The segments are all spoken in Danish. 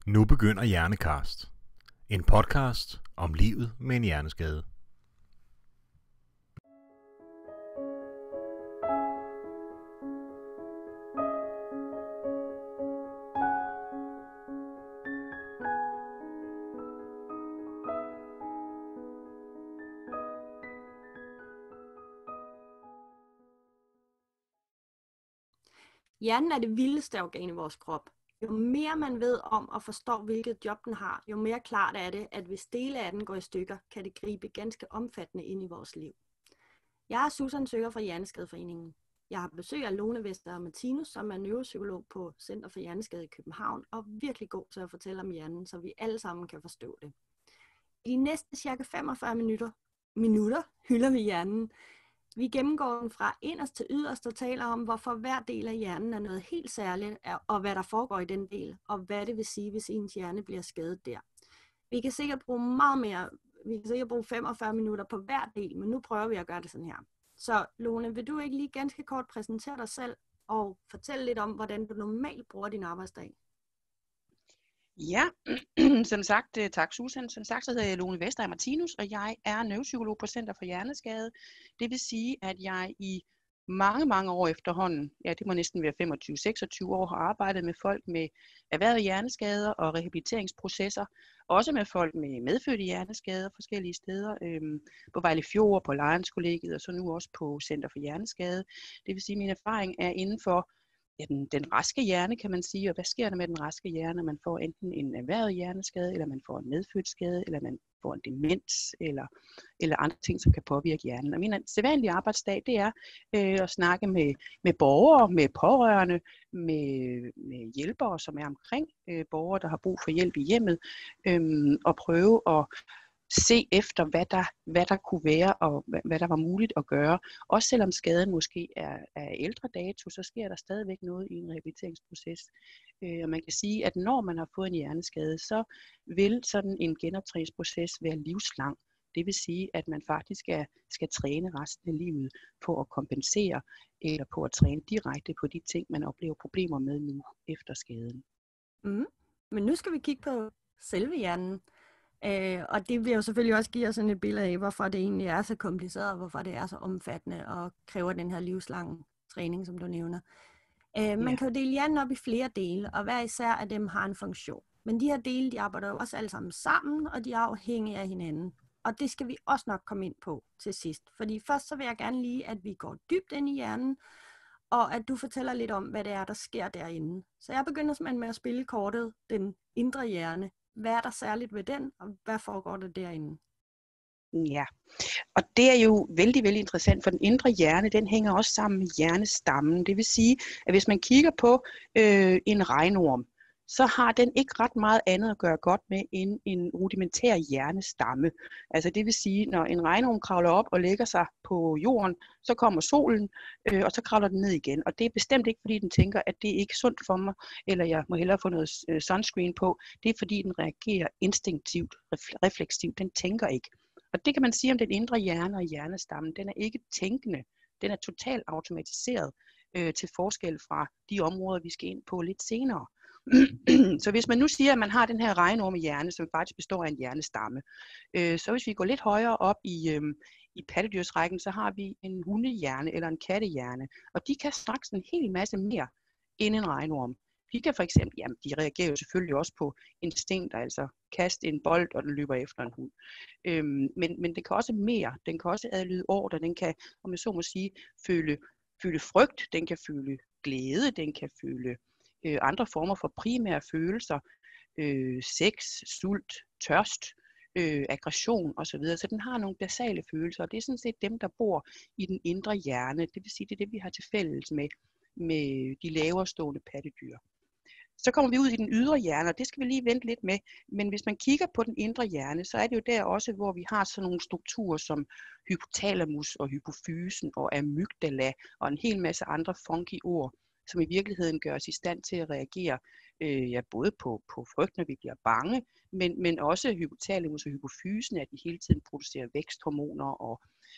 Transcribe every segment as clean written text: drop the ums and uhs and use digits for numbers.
Nu begynder Hjernekast. En podcast om livet med en hjerneskade. Hjernen er det vildeste organ i vores krop. Jo mere man ved om og forstår, hvilket job den har, jo mere klart er det, at hvis dele af den går i stykker, kan det gribe ganske omfattende ind i vores liv. Jeg er Susan Søger fra Hjerneskadeforeningen. Jeg har besøg af Lone Vester Martinus, som er neuropsykolog på Center for Hjerneskade i København, og virkelig god til at fortælle om hjernen, så vi alle sammen kan forstå det. I de næste cirka 45 minutter hylder vi hjernen. Vi gennemgår den fra inderst til yderst og taler om, hvorfor hver del af hjernen er noget helt særligt, og hvad der foregår i den del, og hvad det vil sige, hvis ens hjerne bliver skadet der. Vi kan sikkert bruge meget mere, vi kan sikkert bruge 45 minutter på hver del, men nu prøver vi at gøre det sådan her. Så Lone, vil du ikke lige ganske kort præsentere dig selv og fortælle lidt om, hvordan du normalt bruger din arbejdsdag? Ja, som sagt, tak Susan. Som sagt, så hedder jeg Lone Vester Martinus, og jeg er neuropsykolog på Center for Hjerneskade. Det vil sige, at jeg i mange år efterhånden, ja det må næsten være 25-26 år, har arbejdet med folk med erhvervede hjerneskader og rehabiliteringsprocesser. Også med folk med medfødte hjerneskader forskellige steder. På Vejle Fjord, på Lejrenskollegiet og så nu også på Center for Hjerneskade. Det vil sige, at min erfaring er inden for den raske hjerne, kan man sige. Og hvad sker der med den raske hjerne? Man får enten en erhvervet hjerneskade, eller man får en medfødt skade, eller man får en demens, eller andre ting, som kan påvirke hjernen. Og min sædvanlige arbejdsdag, det er at snakke med borgere, med pårørende, med hjælpere, som er omkring borgere, der har brug for hjælp i hjemmet, og prøve at se efter, hvad der kunne være, og hvad der var muligt at gøre. Også selvom skaden måske er ældre dato, så sker der stadigvæk noget i en rehabiliteringsproces. Og man kan sige, at når man har fået en hjerneskade, så vil sådan en genoptræningsproces være livslang. Det vil sige, at man faktisk skal træne resten af livet på at kompensere, eller på at træne direkte på de ting, man oplever problemer med nu efter skaden. Men nu skal vi kigge på selve hjernen. Og det vil jo selvfølgelig også give os sådan et billede af, hvorfor det egentlig er så kompliceret, og hvorfor det er så omfattende og kræver den her livslange træning, som du nævner. Man kan jo dele hjernen op i flere dele, og hver især af dem har en funktion. Men de her dele, de arbejder jo også alle sammen, og de er afhængige af hinanden. Og det skal vi også nok komme ind på til sidst. Fordi først så vil jeg gerne lige, at vi går dybt ind i hjernen, og at du fortæller lidt om, hvad det er, der sker derinde. Så jeg begynder simpelthen med at spille kortet, den indre hjerne. Hvad er der særligt ved den, og hvad foregår der derinde? Ja, og det er jo vældig interessant, for den indre hjerne, den hænger også sammen med hjernestammen. Det vil sige, at hvis man kigger på en regnorm, så har den ikke ret meget andet at gøre godt med end en rudimentær hjernestamme. Altså det vil sige, når en regnorm kravler op og lægger sig på jorden, så kommer solen, og så kravler den ned igen. Og det er bestemt ikke, fordi den tænker, at det er ikke sundt for mig, eller jeg må hellere få noget sunscreen på. Det er, fordi den reagerer instinktivt, refleksivt. Den tænker ikke. Og det kan man sige om den indre hjerne og hjernestammen. Den er ikke tænkende. Den er totalt automatiseret til forskel fra de områder, vi skal ind på lidt senere. Så hvis man nu siger, at man har den her regnorm i hjerne, som faktisk består af en hjernestamme, så hvis vi går lidt højere op i pattedyrsrækken, så har vi en hundehjerne eller en kattehjerne. Og de kan straks en hel masse mere end en regnorm. De kan for eksempel, jamen de reagerer jo selvfølgelig også på instinkter, altså kaste en bold, og den løber efter en hund. Men det kan også mere. Den kan også adlyde ordre. Den kan, om jeg så må sige, føle frygt. Den kan føle glæde. Den kan føle andre former for primære følelser. Sex, sult, tørst, aggression osv. Så den har nogle basale følelser, og det er sådan set dem, der bor i den indre hjerne. Det vil sige, det er det, vi har til fælles med de lavere stående pattedyr. Så kommer vi ud i den ydre hjerne, og det skal vi lige vente lidt med. Men hvis man kigger på den indre hjerne, så er det jo der også, hvor vi har sådan nogle strukturer som hypotalamus og hypofysen og amygdala og en hel masse andre funky ord, som i virkeligheden gør os i stand til at reagere både på frygt, når vi bliver bange, men også hypotalamus og hypofysen, at de hele tiden producerer væksthormoner og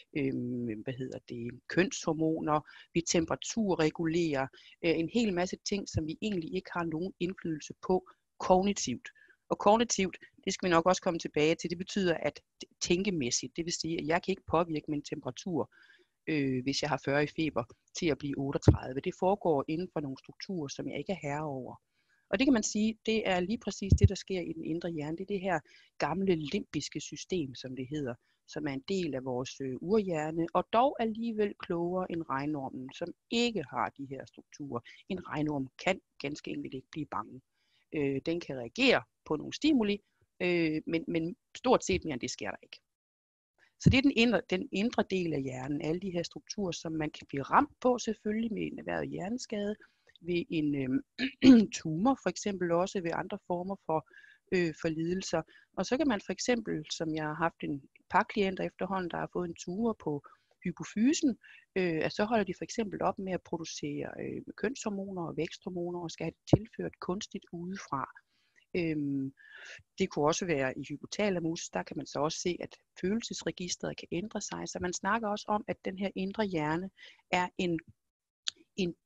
kønshormoner, vi temperaturregulerer, en hel masse ting, som vi egentlig ikke har nogen indflydelse på, kognitivt. Og kognitivt, det skal vi nok også komme tilbage til, det betyder at tænkemæssigt, det vil sige, at jeg kan ikke påvirke min temperatur, hvis jeg har 40 i feber, til at blive 38. Det foregår inden for nogle strukturer, som jeg ikke er herre over. Og det kan man sige, det er lige præcis det, der sker i den indre hjerne. Det er det her gamle limbiske system, som det hedder, som er en del af vores urhjerne, og dog alligevel klogere end regnormen, som ikke har de her strukturer. En regnorm kan ganske enkelt ikke blive bange. Den kan reagere på nogle stimuli, men stort set mere end det sker der ikke. Så det er den indre del af hjernen, alle de her strukturer, som man kan blive ramt på selvfølgelig med en erhvervet hjerneskade, ved en tumor for eksempel, også ved andre former for lidelser. Og så kan man for eksempel, som jeg har haft et par klienter efterhånden, der har fået en tumor på hypofysen, så holder de for eksempel op med at producere kønshormoner og væksthormoner og skal have det tilført kunstigt udefra. Det kunne også være i hypotalamus, der kan man så også se, at følelsesregistret kan ændre sig. Så man snakker også om, at den her indre hjerne er et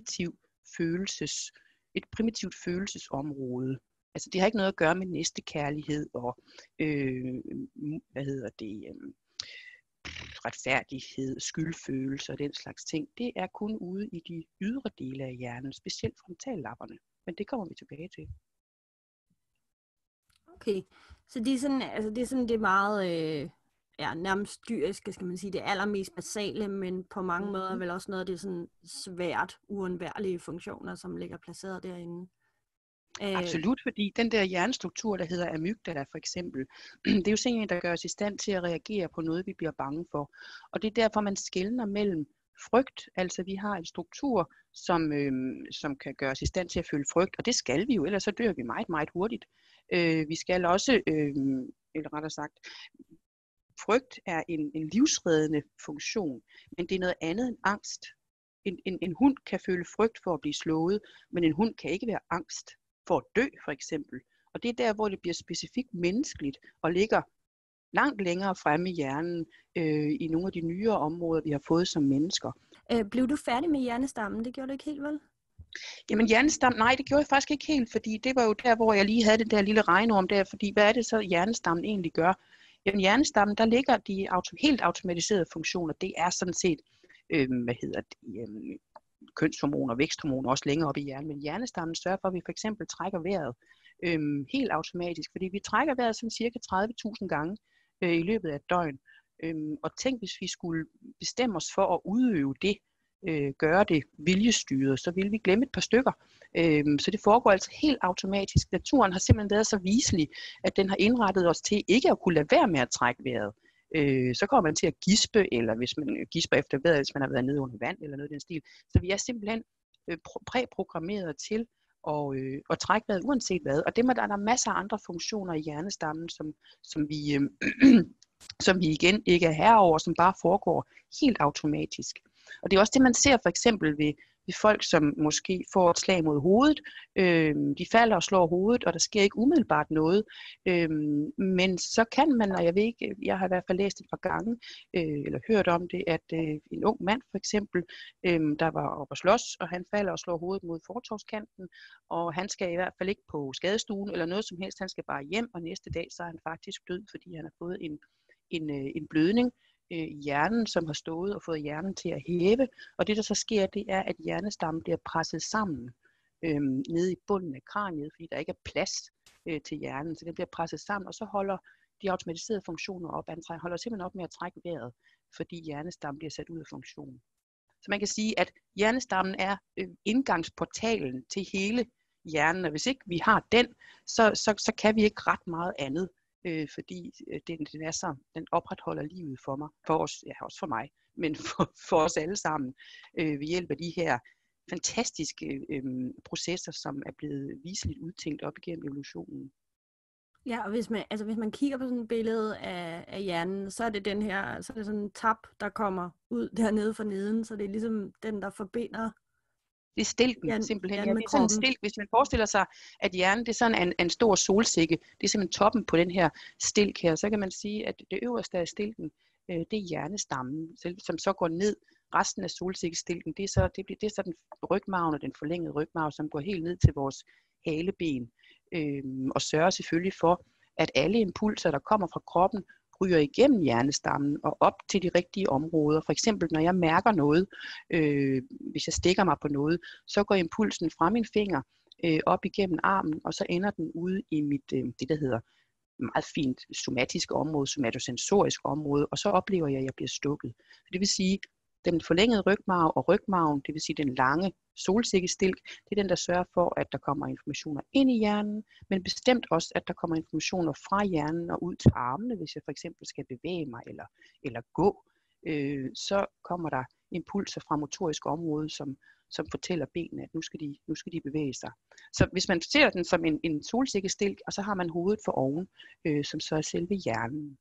primitivt følelsesområde. Altså det har ikke noget at gøre med næstekærlighed og retfærdighed, skyldfølelse og den slags ting. Det er kun ude i de ydre dele af hjernen, specielt frontallapperne. Men det kommer vi tilbage til. Okay, så det er sådan, det er meget nærmest dyriske, skal man sige, det allermest basale, men på mange måder vel også noget af det sådan svært uundværlige funktioner, som ligger placeret derinde. Absolut, fordi den der hjernestruktur, der hedder amygdala for eksempel, det er jo sådan en, der gør os i stand til at reagere på noget, vi bliver bange for. Og det er derfor, man skelner mellem frygt, altså vi har en struktur, som kan gøre os i stand til at føle frygt, og det skal vi jo, ellers så dør vi meget, meget hurtigt. Vi skal også, eller rettere sagt, frygt er en livsreddende funktion, men det er noget andet end angst. En hund kan føle frygt for at blive slået, men en hund kan ikke være angst for at dø for eksempel. Og det er der, hvor det bliver specifikt menneskeligt og ligger langt længere fremme i hjernen i nogle af de nyere områder, vi har fået som mennesker. Blev du færdig med hjernestammen? Det gjorde du ikke helt, vel? Jamen hjernestammen, nej, det gjorde jeg faktisk ikke helt, fordi det var jo der, hvor jeg lige havde den der lille regnorm der, fordi hvad er det så, hjernestammen egentlig gør? Jamen hjernestammen, der ligger de helt automatiserede funktioner, det er sådan set, kønshormoner og væksthormoner også længere op i hjernen, men hjernestammen sørger for, at vi for eksempel trækker vejret helt automatisk, fordi vi trækker vejret sådan cirka 30.000 gange i løbet af et døgn. Og tænk, hvis vi skulle bestemme os for at udøve det, gøre det viljestyret, så ville vi glemme et par stykker. Så det foregår altså helt automatisk. Naturen har simpelthen været så viselig, at den har indrettet os til ikke at kunne lade være med at trække vejret. Så kommer man til at gispe, eller hvis man gisper efter vejret, hvis man har været nede under vand, eller noget i den stil. Så vi er simpelthen præprogrammeret til at trække vejret uanset hvad. Og der er masser af andre funktioner i hjernestammen, som vi igen ikke er herre over, som bare foregår helt automatisk. Og det er også det, man ser for eksempel ved folk, som måske får et slag mod hovedet. De falder og slår hovedet, og der sker ikke umiddelbart noget. Men så kan man, og jeg ved ikke, jeg har i hvert fald læst et par gange, eller hørt om det, at en ung mand for eksempel, der var oppe at slås, og han falder og slår hovedet mod fortovskanten, og han skal i hvert fald ikke på skadestuen eller noget som helst, han skal bare hjem, og næste dag så er han faktisk død, fordi han har fået en blødning i hjernen, som har stået og fået hjernen til at hæve, og det der så sker, det er, at hjernestammen bliver presset sammen nede i bunden af kraniet, fordi der ikke er plads til hjernen, så den bliver presset sammen, og så holder de automatiserede funktioner op, han holder simpelthen op med at trække vejret, fordi hjernestammen bliver sat ud af funktion. Så man kan sige, at hjernestammen er indgangsportalen til hele hjernen, og hvis ikke vi har den, så kan vi ikke ret meget andet. Fordi den opretholder livet for mig, for os, ja også for mig, men for os alle sammen, ved hjælp af de her fantastiske processer, som er blevet viseligt udtænkt op igennem evolutionen. Ja, og hvis man kigger på sådan et billede af hjernen, så er det så er det sådan en tap, der kommer ud dernede fra neden, så det er ligesom den, der forbinder. Det er stilken, simpelthen. Ja, det er sådan en stilk. Hvis man forestiller sig, at hjernen det er sådan en stor solsikke, det er simpelthen toppen på den her stilk her, så kan man sige, at det øverste af stilken, det er hjernestammen, som så går ned. Resten af solsikkestilken, det er så den rygmarven og den forlængede rygmarv, som går helt ned til vores haleben. og sørger selvfølgelig for, at alle impulser, der kommer fra kroppen, ryger igennem hjernestammen og op til de rigtige områder. For eksempel, når jeg mærker noget, hvis jeg stikker mig på noget, så går impulsen fra min finger op igennem armen, og så ender den ude i mit, det der hedder meget fint somatisk område, somatosensorisk område, og så oplever jeg, at jeg bliver stukket. Det vil sige, den forlængede rygmarv og rygmarven, det vil sige den lange solsikkestilk, det er den, der sørger for, at der kommer informationer ind i hjernen, men bestemt også, at der kommer informationer fra hjernen og ud til armene, hvis jeg for eksempel skal bevæge mig eller gå, så kommer der impulser fra motorisk område, som fortæller benene, at nu skal de bevæge sig. Så hvis man ser den som en solsikkestilk, og så har man hovedet for oven, som så er selve hjernen.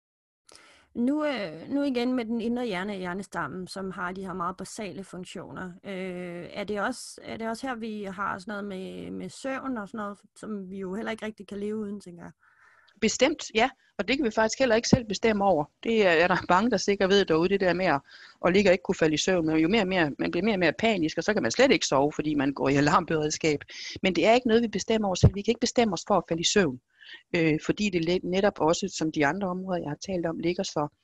Nu igen med den indre hjerne, hjernestammen, som har de her meget basale funktioner. Er det også her, vi har sådan noget med søvn og sådan noget, som vi jo heller ikke rigtig kan leve uden, tænker jeg? Bestemt, ja. Og det kan vi faktisk heller ikke selv bestemme over. Det er der mange, der sikkert ved derude, det der med at ligge og ikke kunne falde i søvn. Men jo mere og mere, man bliver mere og mere panisk, og så kan man slet ikke sove, fordi man går i alarmberedskab. Men det er ikke noget, vi bestemmer over selv. Vi kan ikke bestemme os for at falde i søvn. Fordi det netop også, som de andre områder, jeg har talt om, ligger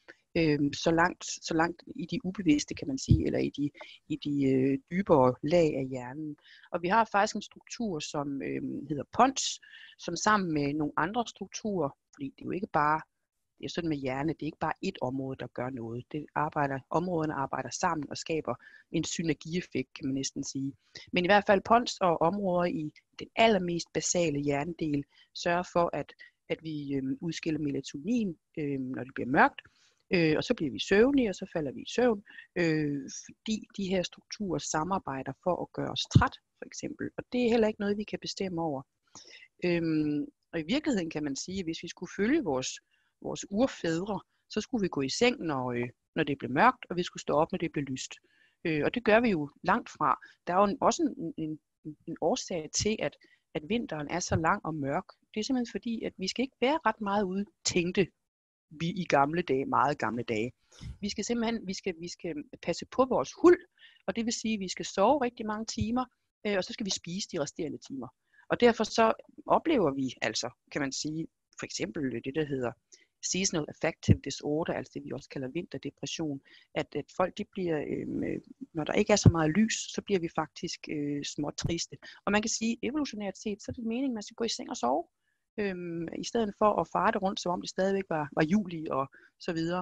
så langt i de ubevidste, kan man sige, eller i de dybere lag af hjernen. Og vi har faktisk en struktur, som hedder pons, som sammen med nogle andre strukturer, fordi det er jo ikke bare, det er sådan med hjerne, det er ikke bare et område, der gør noget. Områderne arbejder sammen og skaber en synergieffekt, kan man næsten sige. Men i hvert fald pons og områder i den allermest basale hjernedel sørger for, at vi udskiller melatonin, når det bliver mørkt, og så bliver vi søvnige, og så falder vi i søvn, fordi de her strukturer samarbejder for at gøre os træt, for eksempel. Og det er heller ikke noget, vi kan bestemme over. Og i virkeligheden kan man sige, at hvis vi skulle følge vores urfædre, så skulle vi gå i seng, når det blev mørkt, og vi skulle stå op, når det blev lyst. Og det gør vi jo langt fra. Der er jo også en årsag til, at vinteren er så lang og mørk. Det er simpelthen fordi, at vi skal ikke være ret meget ude, tænkte vi i gamle dage, meget gamle dage. Vi skal simpelthen, vi skal passe på vores huld, og det vil sige, at vi skal sove rigtig mange timer, og så skal vi spise de resterende timer. Og derfor så oplever vi altså, kan man sige, for eksempel det, der hedder seasonal affective disorder, altså det vi også kalder vinterdepression, at folk de bliver, når der ikke er så meget lys, så bliver vi faktisk småt triste. Og man kan sige, evolutionært set, så er det meningen, at man skal gå i seng og sove, i stedet for at farte rundt, som om det stadigvæk var juli og så videre.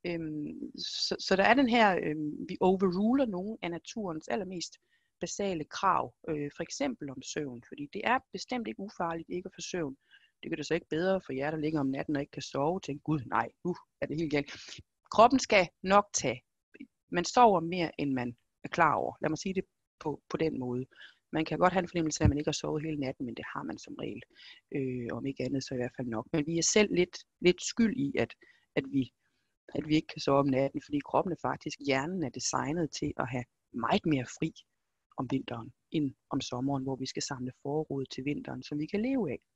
Så der er den her, vi overruler nogle af naturens allermest basale krav, for eksempel om søvn, fordi det er bestemt ikke ufarligt ikke at få søvn. Det gør det så ikke bedre for jer, der ligger om natten og ikke kan sove, tænke, gud nej, er det helt galt. Kroppen skal nok tage. Man sover mere, end man er klar over. Lad mig sige det på den måde. Man kan godt have en fornemmelse af, at man ikke har sovet hele natten, men det har man som regel. Om ikke andet, så i hvert fald nok. Men vi er selv lidt skyld i, at vi ikke kan sove om natten, fordi kroppen er faktisk, hjernen er designet til at have meget mere fri om vinteren, end om sommeren, hvor vi skal samle forråd til vinteren, som vi kan leve af.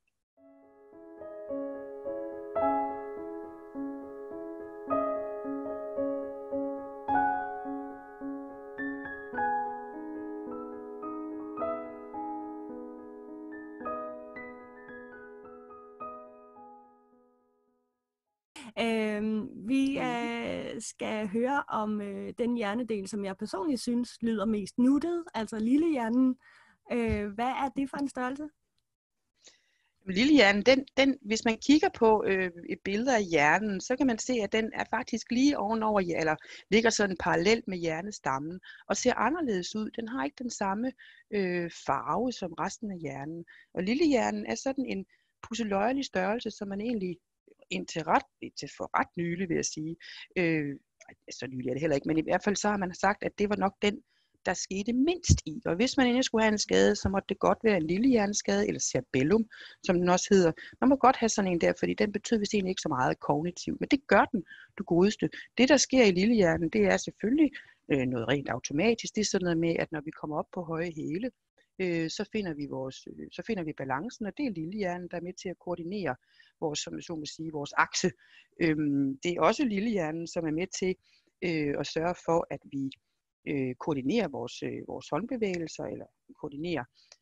Vi skal høre om den hjernedel, som jeg personligt synes lyder mest nuttet, altså lillehjernen. Hvad er det for en størrelse? Lillehjernen, den, hvis man kigger på et billede af hjernen, så kan man se, at den er faktisk lige ovenover, eller ligger sådan parallelt med hjernestammen, og ser anderledes ud. Den har ikke den samme farve som resten af hjernen. Og lillehjernen er sådan en pusseløjerlig størrelse, som man egentlig indtil for ret nylig, vil jeg sige. Så nylig er det heller ikke, men i hvert fald så har man sagt, at det var nok den, der skete mindst i. Og hvis man endelig skulle have en skade, så måtte det godt være en lille hjerneskade, eller cerebellum, som den også hedder. Man må godt have sådan en der, fordi den betyder vist egentlig ikke så meget kognitivt, men det gør den, du godeste. Det, der sker i lillehjernen, det er selvfølgelig noget rent automatisk. Det er sådan noget med, at når vi kommer op på høje hæle, så finder vi balancen, og det er lillehjernen, der er med til at koordinere vores akse. Det er også lillehjernen, som er med til at sørge for, at vi koordinerer vores håndbevægelser, eller koordinerer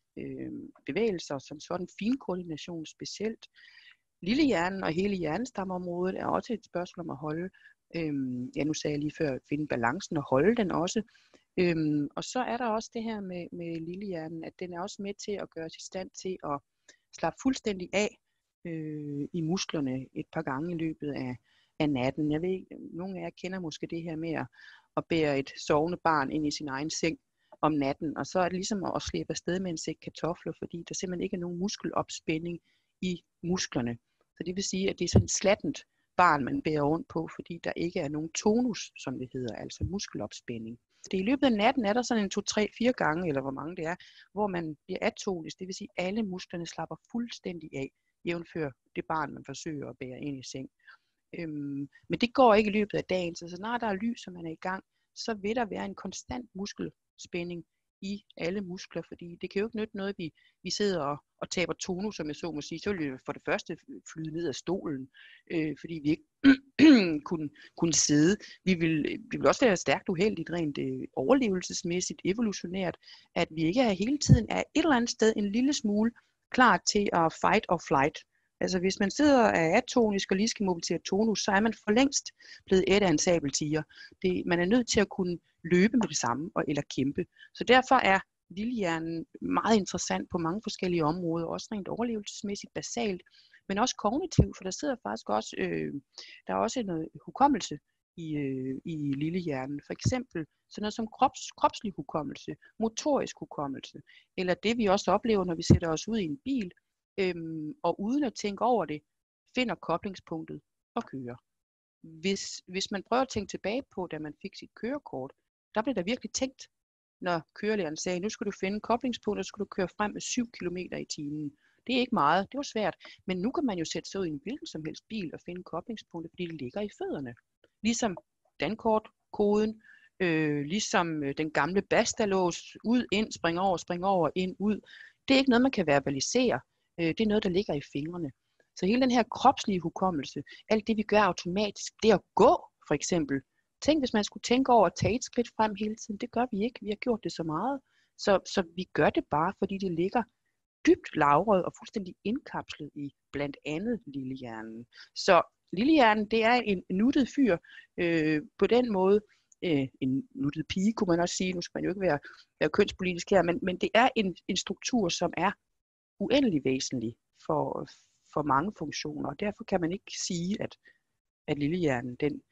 bevægelser, som sådan finkoordination specielt. Lillehjernen og hele hjernestammeområdet er også et spørgsmål om at holde, nu sagde jeg lige før, finde balancen og holde den også. Og så er der også det her med lillehjernen, at den er også med til at gøre os i stand til at slappe fuldstændig af i musklerne et par gange i løbet af natten. Jeg ved ikke, nogle af jer kender måske det her med at bære et sovende barn ind i sin egen seng om natten, og så er det ligesom at slæbe afsted med en sæk kartofler, fordi der simpelthen ikke er nogen muskelopspænding i musklerne. Så det vil sige, at det er sådan et slattent barn, man bærer rundt på, fordi der ikke er nogen tonus, som det hedder, altså muskelopspænding. Det i løbet af natten er der sådan en 2, 3, 4 gange, eller hvor mange det er, hvor man bliver atonisk, det vil sige, at alle musklerne slapper fuldstændig af, jævnfør det barn, man forsøger at bære ind i seng. Men det går ikke i løbet af dagen, så snart der er lys, og man er i gang, så vil der være en konstant muskelspænding i alle muskler, fordi det kan jo ikke nytte noget, vi sidder og taber tonus, som jeg så må sige. Så vil vi for det første flyde ned af stolen, fordi vi ikke kunne sidde. Vi vil også være stærkt uheldigt, rent overlevelsesmæssigt, evolutionært, at vi ikke hele tiden er et eller andet sted en lille smule klar til at fight or flight. Altså hvis man sidder og er atonisk og lige skal mobilisere tonus, så er man for længst blevet et af en sabeltiger. Man er nødt til at kunne løbe med det samme eller kæmpe. Så derfor er lillehjernen meget interessant på mange forskellige områder, også rent overlevelsesmæssigt basalt, men også kognitivt, for der sidder faktisk også, der er også noget hukommelse i lillehjernen. For eksempel sådan noget som kropslig hukommelse, motorisk hukommelse, eller det vi også oplever, når vi sætter os ud i en bil, og uden at tænke over det, finder koblingspunktet og kører. Hvis man prøver at tænke tilbage på, da man fik sit kørekort, der blev der virkelig tænkt, når kørelæreren sagde, nu skal du finde koblingspunktet, og så skal du køre frem med 7 km i timen. Det er ikke meget, det var svært, men nu kan man jo sætte sig ud i en hvilken som helst bil og finde koblingspunktet, fordi det ligger i fødderne. Ligesom dankortkoden, ligesom den gamle bastalås, ud, ind, spring over, ind, ud. Det er ikke noget, man kan verbalisere. Det er noget, der ligger i fingrene. Så hele den her kropslige hukommelse, alt det vi gør automatisk, det at gå for eksempel. Tænk, hvis man skulle tænke over at tage et skridt frem hele tiden. Det gør vi ikke. Vi har gjort det så meget. Så vi gør det bare, fordi det ligger dybt lagret og fuldstændig indkapslet i blandt andet lillehjernen. Så lillehjernen, det er en nuttet fyr på den måde. En nuttet pige, kunne man også sige. Nu skal man jo ikke være kønspolitisk her, men det er en struktur, som er uendelig væsentlig for mange funktioner. Og derfor kan man ikke sige, at lillehjernen, den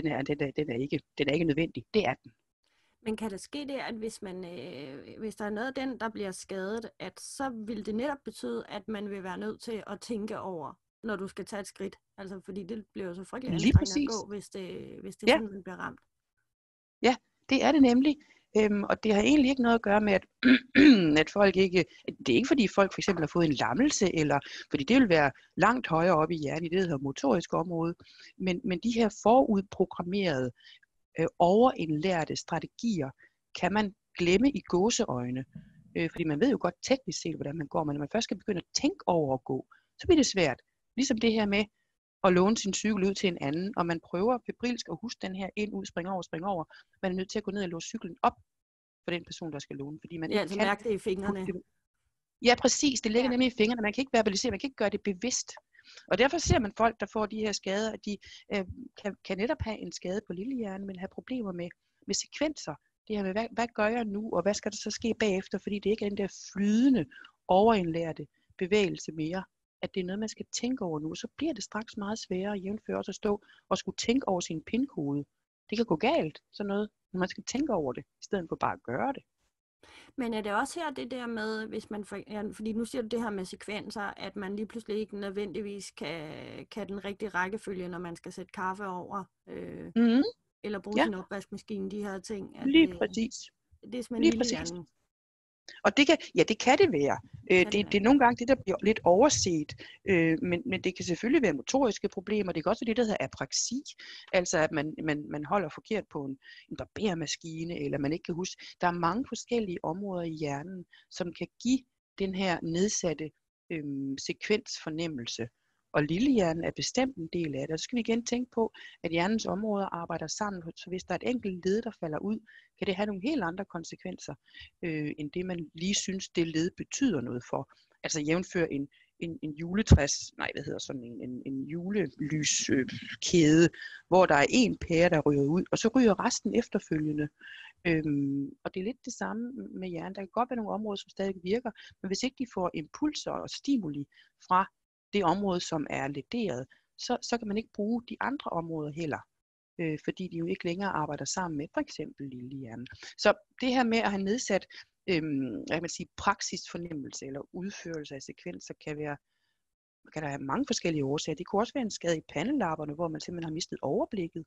er ikke nødvendig. Det er den. Men kan det ske det, at hvis der er noget af den, der bliver skadet, at så vil det netop betyde, at man vil være nødt til at tænke over, når du skal tage et skridt? Altså, fordi det bliver jo så frygtelig anstrengende at gå, hvis det sådan, man bliver ramt. Ja, det er det nemlig. Og det har egentlig ikke noget at gøre med, at folk ikke... Det er ikke fordi folk for eksempel har fået en lammelse, eller fordi det vil være langt højere oppe i hjernen i det, der hedder motoriske område. Men de her forudprogrammerede, overindlærte strategier, kan man glemme i gåseøjne. Fordi man ved jo godt teknisk set, hvordan man går, men når man først skal begynde at tænke over at gå, så bliver det svært. Ligesom det her med at låne sin cykel ud til en anden, og man prøver febrilsk at huske den her ind, ud, spring over. Man er nødt til at gå ned og låse cyklen op for den person, der skal låne. Fordi man ikke altså mærke det i fingrene. Ja, præcis. Det ligger nemlig i fingrene. Man kan ikke verbalisere, man kan ikke gøre det bevidst. Og derfor ser man folk, der får de her skader, at de kan netop have en skade på lillehjernen, men have problemer med sekvenser. Det her med, hvad gør jeg nu, og hvad skal der så ske bagefter, fordi det ikke er den der flydende, overindlærte bevægelse mere, at det er noget, man skal tænke over nu, så bliver det straks meget sværere jævnfør også at stå og skulle tænke over sin pinkode. Det kan gå galt, sådan noget, når man skal tænke over det, i stedet for bare at gøre det. Men er det også her det der med, hvis man fordi nu siger du det her med sekvenser, at man lige pludselig ikke nødvendigvis kan den rigtige rækkefølge, når man skal sætte kaffe over, eller bruge sin opvaskemaskine, de her ting. At, lige præcis. Det er simpelthen lige præcis. Og det kan det være. Det er nogle gange det, der bliver lidt overset, men det kan selvfølgelig være motoriske problemer. Det kan også være det, der hedder apraksi, altså at man holder forkert på en barbermaskine, eller man ikke kan huske. Der er mange forskellige områder i hjernen, som kan give den her nedsatte sekvensfornemmelse. Og lillehjernen er bestemt en del af det. Og så skal vi igen tænke på, at hjernens områder arbejder sammen. Så hvis der er et enkelt led, der falder ud, kan det have nogle helt andre konsekvenser, end det man lige synes, det led betyder noget for. Altså jævnfør en en julelyskæde, hvor der er en pære, der ryger ud, og så ryger resten efterfølgende. Og det er lidt det samme med hjernen. Der kan godt være nogle områder, som stadig virker, men hvis ikke de får impulser og stimuli fra det område, som er lederet, så kan man ikke bruge de andre områder heller, fordi de jo ikke længere arbejder sammen med for eksempel lillehjernen. Så det her med at have nedsat praksisfornemmelse eller udførelse af sekvenser kan der have mange forskellige årsager. Det kunne også være en skade i pandelapperne, hvor man simpelthen har mistet overblikket.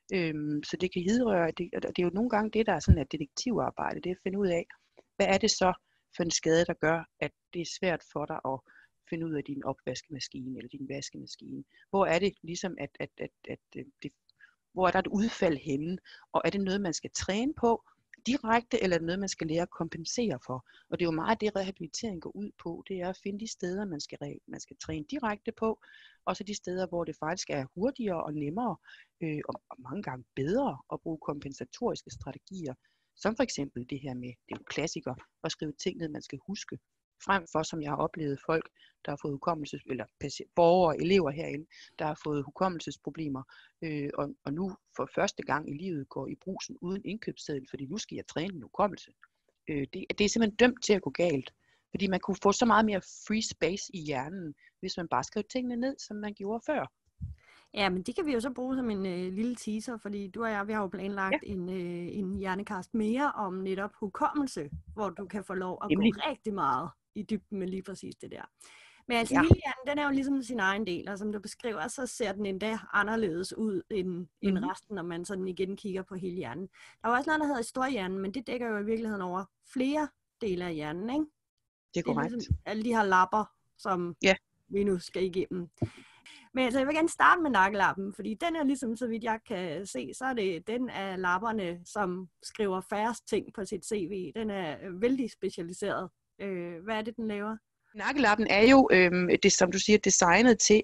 Så det kan hidrøre, det er jo nogle gange det, der er sådan et detektivarbejde, det er at finde ud af, hvad er det så for en skade, der gør, at det er svært for dig at finde ud af din opvaskemaskine eller din vaskemaskine. Hvor er det ligesom, hvor er der et udfald henne, og er det noget, man skal træne på direkte, eller er det noget, man skal lære at kompensere for? Og det er jo meget det, rehabilitering går ud på, det er at finde de steder, man skal træne direkte på, og så de steder, hvor det faktisk er hurtigere og nemmere, og mange gange bedre at bruge kompensatoriske strategier, som for eksempel det her med, det er jo klassiker, at skrive ting ned, man skal huske, frem for, som jeg har oplevet folk, der har fået eller borgere og elever herinde, der har fået hukommelsesproblemer, og nu for første gang i livet går i brusen uden indkøbsseddel, fordi nu skal jeg træne en hukommelse. Det er simpelthen dømt til at gå galt, fordi man kunne få så meget mere free space i hjernen, hvis man bare skrev tingene ned, som man gjorde før. Ja, men det kan vi jo så bruge som en lille teaser, fordi du og jeg, vi har jo planlagt en hjernekast mere om netop hukommelse, hvor du kan få lov at gå rigtig meget i dybden med lige præcis det der. Men altså lillehjernen, den er jo ligesom sin egen del, og som du beskriver, så ser den endda anderledes ud end resten, når man sådan igen kigger på hele hjernen. Der er også noget, der hedder storhjernen, men det dækker jo i virkeligheden over flere dele af hjernen, ikke? Det er korrekt. Ligesom alle de her lapper, som vi nu skal igennem. Men altså, jeg vil gerne starte med nakkelappen, fordi den er ligesom, så vidt jeg kan se, så er det den af lapperne, som skriver færrest ting på sit CV. Den er vældig specialiseret. Hvad er det, den laver? Nakkelappen er jo, det, som du siger, designet til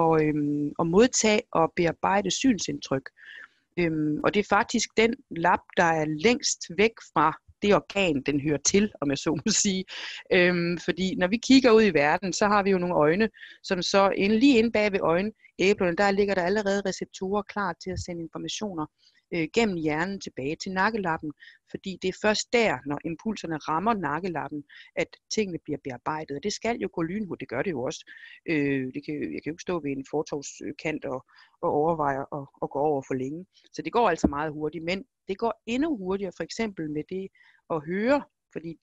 at modtage og bearbejde synsindtryk. Og det er faktisk den lap, der er længst væk fra det organ, den hører til, om jeg så må sige. Fordi når vi kigger ud i verden, så har vi jo nogle øjne, som så lige inde bag ved øjenæblerne, der ligger der allerede receptorer klar til at sende informationer gennem hjernen tilbage til nakkelappen, fordi det er først der, når impulserne rammer nakkelappen, at tingene bliver bearbejdet. Og det skal jo gå lynhurtigt, det gør det jo også. Jeg kan jo ikke stå ved en fortovskant og overveje at gå over for længe. Så det går altså meget hurtigt, men det går endnu hurtigere for eksempel med det at høre, fordi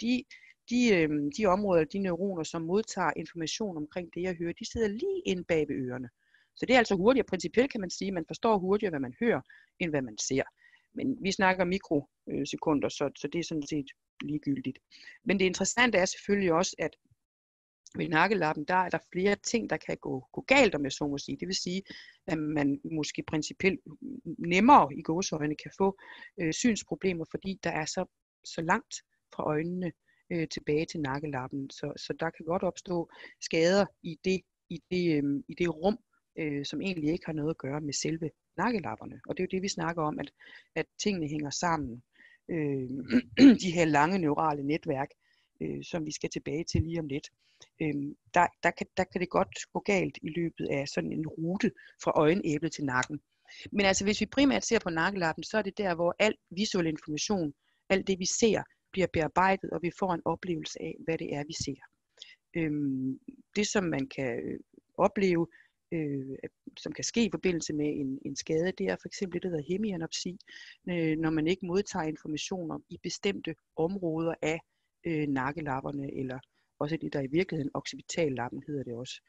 de områder, de neuroner, som modtager information omkring det, jeg hører, de sidder lige inde bag ved ørerne. Så det er altså hurtigere. Principielt kan man sige, at man forstår hurtigere, hvad man hører, end hvad man ser. Men vi snakker mikrosekunder, så det er sådan set ligegyldigt. Men det interessante er selvfølgelig også, at ved nakkelappen, der er der flere ting, der kan gå galt, om jeg så må sige. Det vil sige, at man måske principielt nemmere i gåseøjne kan få synsproblemer, fordi der er så langt fra øjnene tilbage til nakkelappen. Så der kan godt opstå skader i det rum, som egentlig ikke har noget at gøre med selve nakkelapperne. Og det er jo det, vi snakker om, at tingene hænger sammen. De her lange neurale netværk, som vi skal tilbage til lige om lidt. Der kan det godt gå galt i løbet af sådan en rute fra øjenæblet til nakken. Men altså, hvis vi primært ser på nakkelappen, så er det der, hvor al visuel information, alt det vi ser, bliver bearbejdet, og vi får en oplevelse af, hvad det er, vi ser. Det, som man kan opleve, som kan ske i forbindelse med en skade, det er for eksempel det, der hedder hemianopsi, når man ikke modtager informationer i bestemte områder af nakkelapperne, eller også det, der i virkeligheden occipitallappen hedder det også.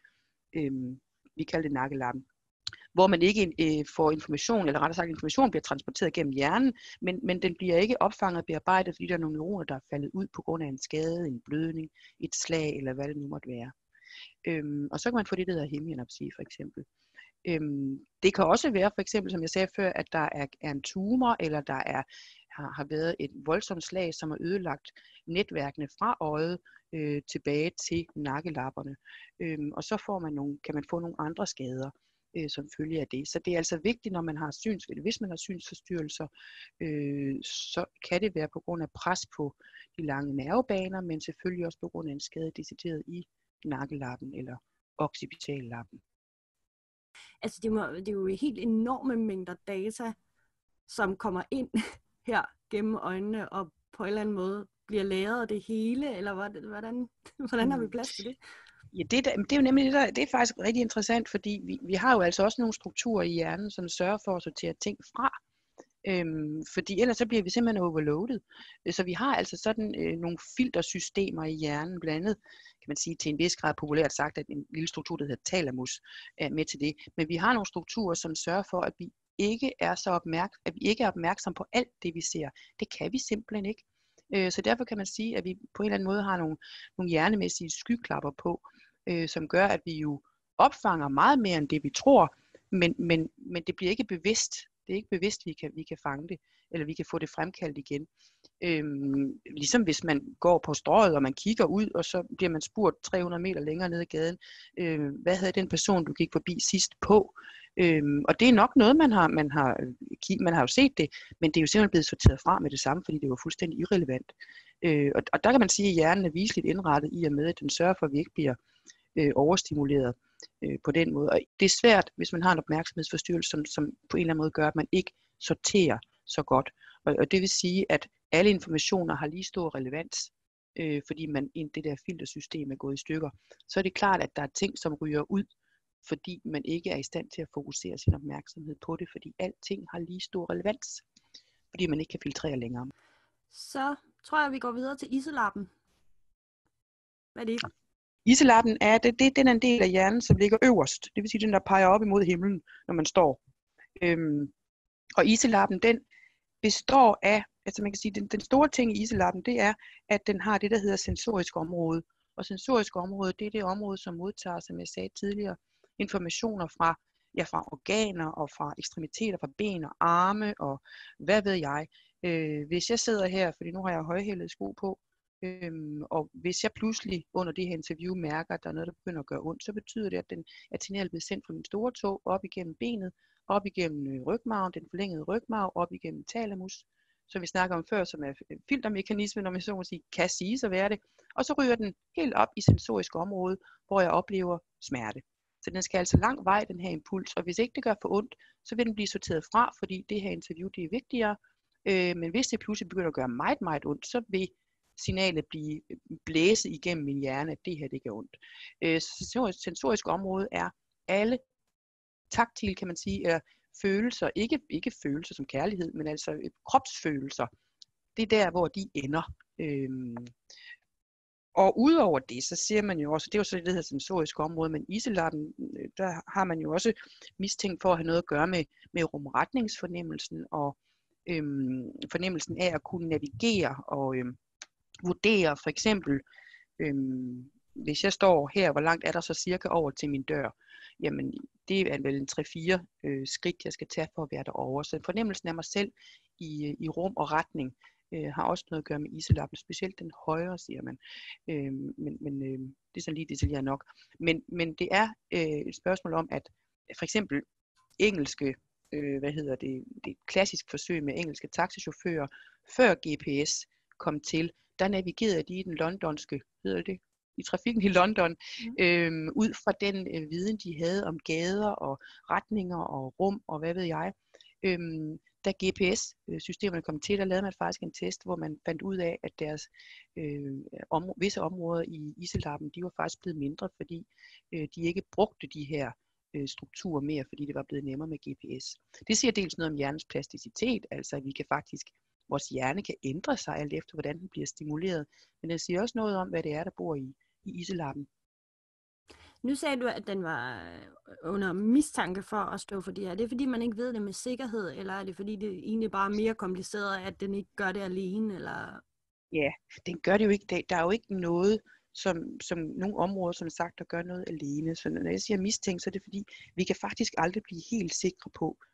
Vi kalder det nakkelappen. Hvor man ikke får information, eller rettere sagt information bliver transporteret gennem hjernen, men den bliver ikke opfanget og bearbejdet, fordi der er nogle neuroner, der er faldet ud på grund af en skade, en blødning, et slag, eller hvad det nu måtte være. Og så kan man få det, der hedder hemianopsi for eksempel. Det kan også være for eksempel, som jeg sagde før, at der er en tumor, eller der har været et voldsomt slag, som har ødelagt netværkene fra øjet tilbage til nakkelapperne. Og så kan man få nogle andre skader som følge af det. Så det er altså vigtigt, når man har hvis man har synsforstyrrelser, så kan det være på grund af pres på de lange nervebaner, men selvfølgelig også på grund af en skade decideret i nakkelappen eller occipitallappen. Altså det er jo helt enorme mængder data, som kommer ind her gennem øjnene, og på en eller anden måde bliver lagret det hele, eller hvordan har vi plads til det? Ja, det er jo nemlig det er faktisk rigtig interessant, fordi vi har jo altså også nogle strukturer i hjernen, som sørger for at sortere ting fra. Fordi ellers så bliver vi simpelthen overloadet. Så vi har altså sådan nogle filtersystemer i hjernen, blandt andet, kan man sige, til en vis grad populært sagt, at en lille struktur, der hedder thalamus, er med til det. Men vi har nogle strukturer, som sørger for, at vi ikke er opmærksom på alt det, vi ser. Det kan vi simpelthen ikke. Så derfor kan man sige, at vi på en eller anden måde har nogle hjernemæssige skyklapper på, som gør, at vi jo opfanger meget mere end det, vi tror, men det bliver ikke bevidst. Det er ikke bevidst, vi kan fange det, eller vi kan få det fremkaldt igen. Ligesom hvis man går på strøget, og man kigger ud, og så bliver man spurgt 300 meter længere nede ad gaden, hvad havde den person, du gik forbi sidst på? Og det er nok noget, man har jo set det, men det er jo simpelthen blevet sorteret fra med det samme, fordi det var fuldstændig irrelevant. Og der kan man sige, at hjernen er viseligt indrettet i og med, at den sørger for, at vi ikke bliver overstimuleret på den måde. Og det er svært, hvis man har en opmærksomhedsforstyrrelse, som på en eller anden måde gør, at man ikke sorterer så godt. Og det vil sige, at alle informationer har lige stor relevans, fordi det der filtersystem er gået i stykker. Så er det klart, at der er ting, som ryger ud, fordi man ikke er i stand til at fokusere sin opmærksomhed på det, fordi alting har lige stor relevans, fordi man ikke kan filtrere længere. Så tror jeg, vi går videre til iselappen. Hvad er det? Iselappen er den del af hjernen, som ligger øverst. Det vil sige, den der peger op imod himlen, når man står. Og iselappen, den består af, altså man kan sige, den store ting i iselappen, det er, at den har det, der hedder sensorisk område. Og sensorisk område, det er det område, som modtager, som jeg sagde tidligere, informationer fra organer og fra ekstremiteter, fra ben og arme og hvad ved jeg. Hvis jeg sidder her, fordi nu har jeg højhælede sko på, og hvis jeg pludselig under det her interview mærker, at der er noget, der begynder at gøre ondt, så betyder det, at signalet bliver sendt fra min store tå op igennem benet, op igennem rygmarven, den forlængede rygmarv, op igennem thalamus, som vi snakker om før, som er filtermekanismen, når man så må sige, kan siges at være det. Og så ryger den helt op i sensorisk område, hvor jeg oplever smerte. Så den skal altså lang vej, den her impuls, og hvis ikke det gør for ondt, så vil den blive sorteret fra, fordi det her interview, det er vigtigere. Men hvis det pludselig begynder at gøre meget, meget ondt, så vil signalet blæse igennem min hjerne, at det her, det gør ondt. Sensorisk område er alle taktil, kan man sige, er følelser, ikke følelser som kærlighed, men altså kropsfølelser. Det er der, hvor de ender. Og udover det, så ser man jo også, det er jo så det, der hedder sensorisk område, men iselappen, der har man jo også mistænkt for at have noget at gøre med rumretningsfornemmelsen og fornemmelsen af at kunne navigere og vurdere, for eksempel, hvis jeg står her, hvor langt er der så cirka over til min dør? Jamen, det er vel en 3-4 skridt, jeg skal tage for at være derovre. Så fornemmelsen af mig selv i rum og retning har også noget at gøre med iselappen, specielt den højre, siger man. Men det er sådan lige detaljeret nok. Men det er et spørgsmål om, at for eksempel engelske, det er et klassisk forsøg med engelske taxichauffører, før GPS kom til, der navigerede de i den londonske, i trafikken i London, ud fra den viden, de havde om gader og retninger og rum og hvad ved jeg. Da GPS-systemerne kom til, der lavede man faktisk en test, hvor man fandt ud af, at deres visse områder i iselappen, de var faktisk blevet mindre, fordi de ikke brugte de her strukturer mere, fordi det var blevet nemmere med GPS. Det siger dels noget om hjernens plasticitet, altså at vi kan faktisk, vores hjerne kan ændre sig alt efter, hvordan den bliver stimuleret, men det siger også noget om, hvad det er, der bor i iselappen. Nu sagde du, at den var under mistanke for at stå for det her. Er det fordi, man ikke ved det med sikkerhed, eller er det fordi, det egentlig bare er mere kompliceret, at den ikke gør det alene? Eller? Ja, den gør det jo ikke. Der er jo ikke noget, som nogle områder, som sagt, der gør noget alene. Så når jeg siger mistænkt, så er det fordi, vi kan faktisk aldrig blive helt sikre på,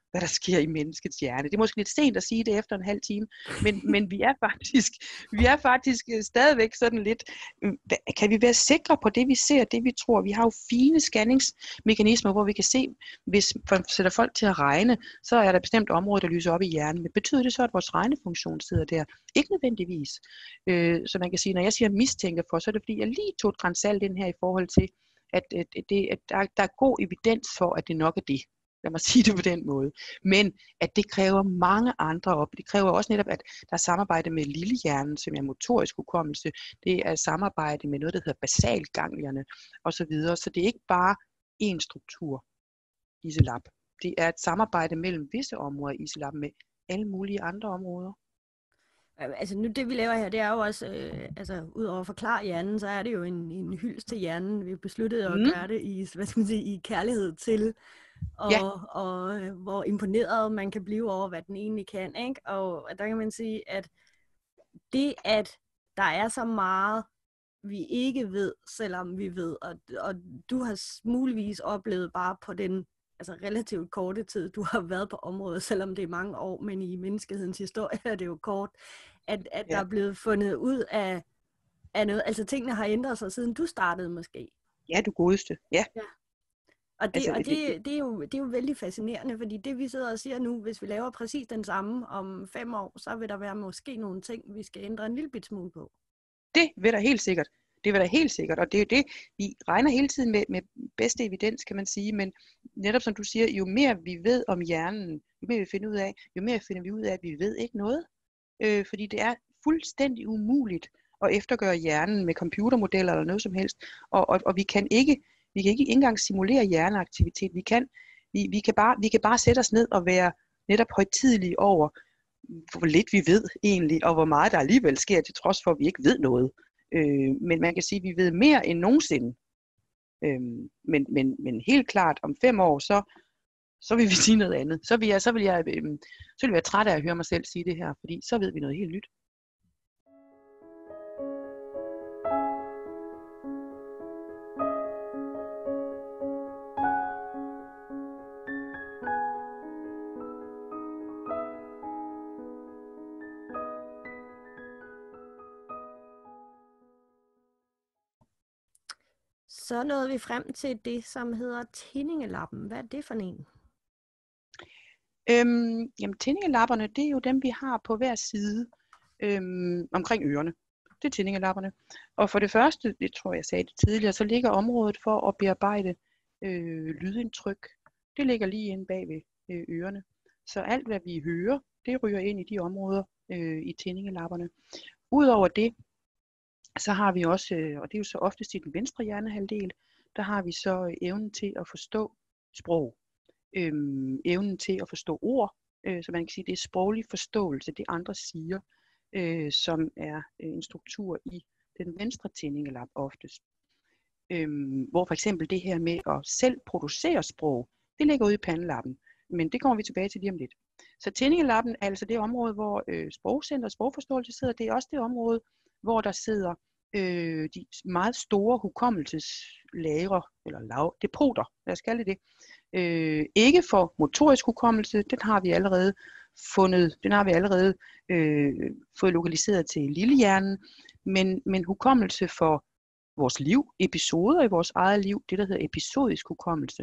hvad der sker i menneskets hjerne. Det er måske lidt sent at sige det efter en halv time, men vi er faktisk stadigvæk sådan lidt, kan vi være sikre på det, vi ser, det vi tror? Vi har jo fine scanningsmekanismer, hvor vi kan se, hvis man sætter folk til at regne, så er der bestemt områder, der lyser op i hjernen. Men betyder det så, at vores regnefunktion sidder der? Ikke nødvendigvis. Så man kan sige, når jeg siger mistænker for, så er det fordi, jeg lige tog et gran salt ind her i forhold til, at der er god evidens for, at det nok er det. Lad mig sige det på den måde. Men at det kræver mange andre op. Det kræver også netop, at der er samarbejde med lillehjernen, som er motorisk hukommelse. Det er samarbejde med noget, der hedder basalganglierne osv. Så det er ikke bare én struktur, ISELAB. Det er et samarbejde mellem visse områder i ISELAB med alle mulige andre områder. Altså nu det vi laver her, det er jo også, udover at forklare hjernen, så er det jo en hyldest til hjernen. Vi besluttede at gøre det i, i kærlighed til, og hvor imponeret man kan blive over, hvad den egentlig kan, ikke? Og der kan man sige, at det, at der er så meget, vi ikke ved, selvom vi ved, og du har muligvis oplevet bare på den relativt korte tid, du har været på området, selvom det er mange år, men i menneskehedens historie er det jo kort, at der er blevet fundet ud af noget, altså tingene har ændret sig, siden du startede måske. Ja, du godeste, ja. Og det er jo vældig fascinerende, fordi det vi sidder og siger nu, hvis vi laver præcis den samme om 5 år, så vil der være måske nogle ting, vi skal ændre en lille bit smule på. Det vil der helt sikkert. Det vil da helt sikkert, og det er jo det, vi regner hele tiden med bedste evidens, kan man sige, men netop som du siger, jo mere vi ved om hjernen, jo mere vi finder ud af, jo mere finder vi ud af, at vi ved ikke noget, fordi det er fuldstændig umuligt at eftergøre hjernen med computermodeller eller noget som helst, og vi kan ikke engang simulere hjerneaktivitet, vi kan bare sætte os ned og være netop højtidelige over, hvor lidt vi ved egentlig, og hvor meget der alligevel sker, til trods for, at vi ikke ved noget. Men man kan sige, at vi ved mere end nogensinde. Men helt klart, om 5 år, så vil vi sige noget andet. Så vil jeg være træt af at høre mig selv sige det her, fordi så ved vi noget helt nyt. Så nåede vi frem til det, som hedder Tindingelappen. Hvad er det for en? Jamen tindingelapperne, det er jo dem, vi har på hver side omkring ørerne. Det er tindingelapperne. Og for det første, det tror jeg sagde det tidligere, så ligger området for at bearbejde lydindtryk. Det ligger lige inde bag ved ørerne. Så alt hvad vi hører, det ryger ind i de områder i tindingelapperne. Udover det, så har vi også, og det er jo så oftest i den venstre hjernehalvdel, der har vi så evnen til at forstå sprog. Evnen til at forstå ord, så man kan sige, det er sproglig forståelse, det andre siger, som er en struktur i den venstre tindingelap oftest. Hvor for eksempel det her med at selv producere sprog, det ligger ude i pandelappen, men det kommer vi tilbage til lige om lidt. Så tindingelappen er altså det område, hvor sprogcenter og sprogforståelse sidder, det er også det område, hvor der sidder de meget store hukommelseslagre, eller depoter, lad os kalde det. Ikke for motorisk hukommelse, den har vi allerede fået lokaliseret til lillehjernen, men hukommelse for vores liv, episoder i vores eget liv, det der hedder episodisk hukommelse.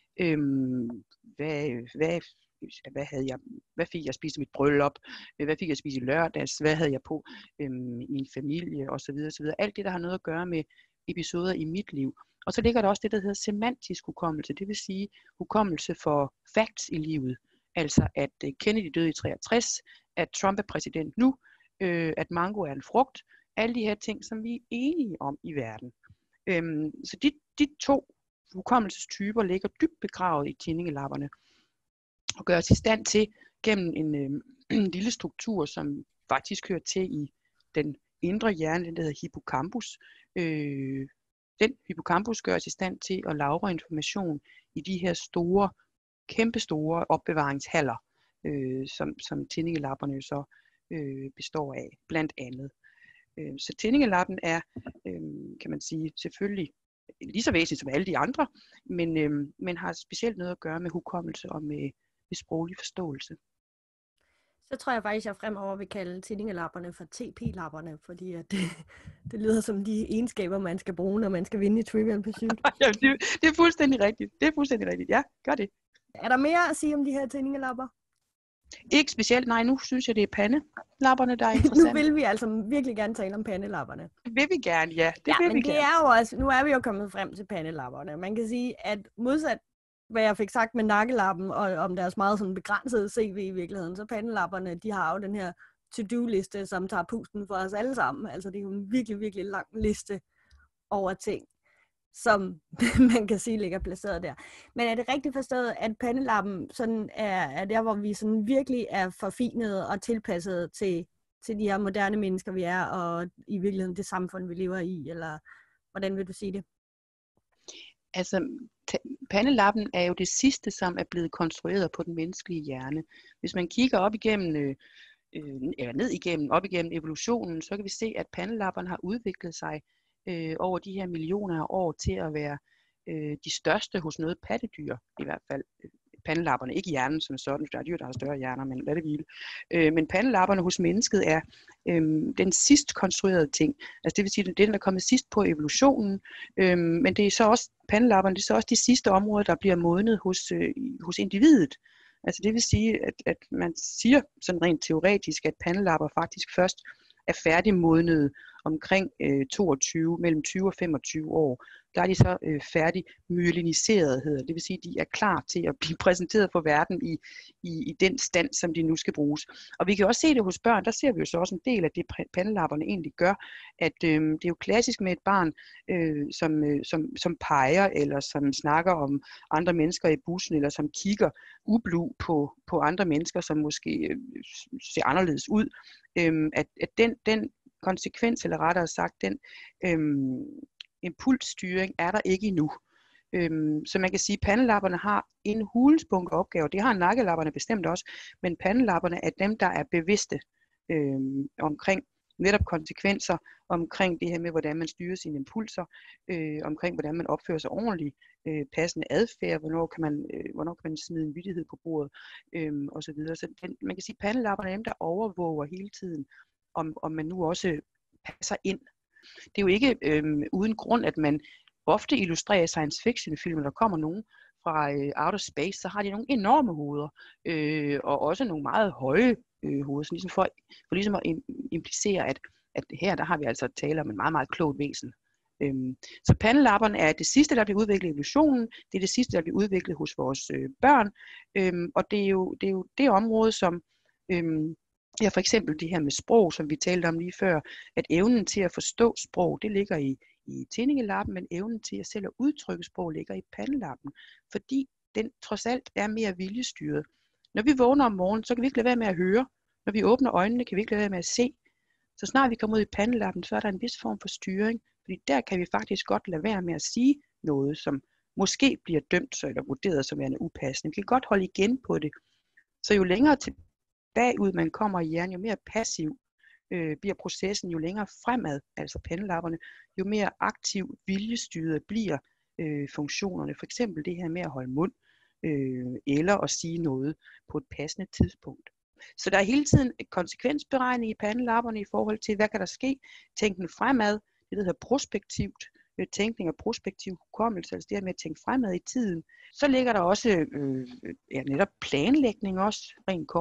Hvad fik jeg at spise i mit bryllup? Hvad fik jeg at spise i lørdags? Hvad havde jeg på i min familie? Og så videre, så videre. Alt det, der har noget at gøre med episoder i mit liv. Og så ligger der også det, der hedder semantisk hukommelse. Det vil sige hukommelse for facts i livet. Altså at Kennedy døde i 63, at Trump er præsident nu, at mango er en frugt. Alle de her ting, som vi er enige om i verden. Så de 2 hukommelsestyper ligger dybt begravet i tindingelapperne. Og gør os i stand til gennem en lille struktur, som faktisk hører til i den indre hjerne, den der hedder hippocampus. Den hippocampus gør os i stand til at lagre information i de her kæmpestore opbevaringshaller, som tindingelapperne så består af, blandt andet. Så tindingelappen er, kan man sige, selvfølgelig lige så væsentligt som alle de andre, men har specielt noget at gøre med hukommelse og med ved sproglig forståelse. Så tror jeg faktisk, at jeg fremover vil kalde tindingelapperne for TP-lapperne, fordi at det lyder som de egenskaber, man skal bruge, når man skal vinde i Trivial Pursuit. Ja, det er fuldstændig rigtigt. Det er fuldstændig rigtigt. Ja, gør det. Er der mere at sige om de her tindingelapper? Ikke specielt, nej, nu synes jeg, det er pandelapperne, der er interessant. Nu vil vi altså virkelig gerne tale om pandelapperne. Det vil vi gerne, ja. Det Ja, vil men vi det gerne. er jo også, nu er vi jo kommet frem til pandelapperne. Man kan sige, at modsat hvad jeg fik sagt med nakkelappen, og om deres meget sådan begrænsede CV i virkeligheden, så pandelapperne, de har jo den her to-do-liste, som tager pusten for os alle sammen. Altså det er jo en virkelig, virkelig lang liste over ting, som man kan sige ligger placeret der. Men er det rigtigt forstået, at pandelappen sådan er der, hvor vi sådan virkelig er forfinet og tilpasset til de her moderne mennesker, vi er, og i virkeligheden det samfund, vi lever i, eller hvordan vil du sige det? Altså, pandelappen er jo det sidste, som er blevet konstrueret på den menneskelige hjerne. Hvis man kigger op igennem, op igennem evolutionen, så kan vi se, at pandelapperne har udviklet sig over de her millioner af år til at være de største hos noget pattedyr, i hvert fald. Pandelapperne, ikke hjernen som sådan, for der er dyr, der har større hjerner, men lad det hvile. Men pandelapperne hos mennesket er den sidst konstruerede ting. Altså det vil sige, det er den, der er kommet sidst på evolutionen. Men det er så også, pandelapperne, det er så også de sidste områder, der bliver modnet hos individet. Altså det vil sige, at man siger sådan rent teoretisk, at pandelapper faktisk først er færdigmodnet omkring mellem 20 og 25 år. Der er de så færdig myeliniseret, hedder det. Det vil sige, at de er klar til at blive præsenteret for verden i den stand, som de nu skal bruges. Og vi kan også se det hos børn, der ser vi jo så også en del af det, pandelapperne egentlig gør, at det er jo klassisk med et barn, som peger, eller som snakker om andre mennesker i bussen, eller som kigger ublu på andre mennesker, som måske ser anderledes ud. At den konsekvens, eller rettere sagt, den impulsstyring er der ikke endnu. Så man kan sige, at pandelapperne har en hulens opgave. Det har nakkelapperne bestemt også, men pandelapperne er dem, der er bevidste omkring netop konsekvenser, omkring det her med, hvordan man styrer sine impulser, omkring hvordan man opfører sig ordentligt, passende adfærd, hvornår kan man smide en vittighed på bordet, osv. Så man kan sige, at pandelapperne er dem, der overvåger hele tiden, om man nu også passer ind. Det er jo ikke uden grund, at man ofte illustrerer science fiction film, når der kommer nogen fra outer space, så har de nogle enorme hoveder, og også nogle meget høje hoveder, så ligesom for ligesom at implicere, at her der har vi altså tale om en meget, meget klogt væsen. Så pandelapperne er det sidste, der bliver udviklet i evolutionen, det er det sidste, der bliver udviklet hos vores børn, og det er jo det område, som ja, for eksempel det her med sprog, som vi talte om lige før, at evnen til at forstå sprog, det ligger i tindingelappen, men evnen til at selv at udtrykke sprog ligger i pandelappen, fordi den trods alt er mere viljestyret. Når vi vågner om morgenen, så kan vi ikke lade være med at høre. Når vi åbner øjnene, kan vi ikke lade være med at se. Så snart vi kommer ud i pandelappen, så er der en vis form for styring, fordi der kan vi faktisk godt lade være med at sige noget, som måske bliver dømt eller vurderet som værende upassende. Vi kan godt holde igen på det. Så jo længere bagud man kommer i hjernen, jo mere passiv bliver processen, jo længere fremad, altså pandelapperne, jo mere aktiv viljestyret bliver funktionerne. For eksempel det her med at holde mund, eller at sige noget på et passende tidspunkt. Så der er hele tiden et konsekvensberegning i pandelapperne i forhold til, hvad kan der ske? Tænken fremad, det hedder prospektivt, tænkning og prospektiv hukommelse, altså det her med at tænke fremad i tiden. Så ligger der også netop planlægning sådan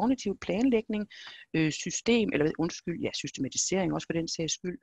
systematisering også for den sags skyld.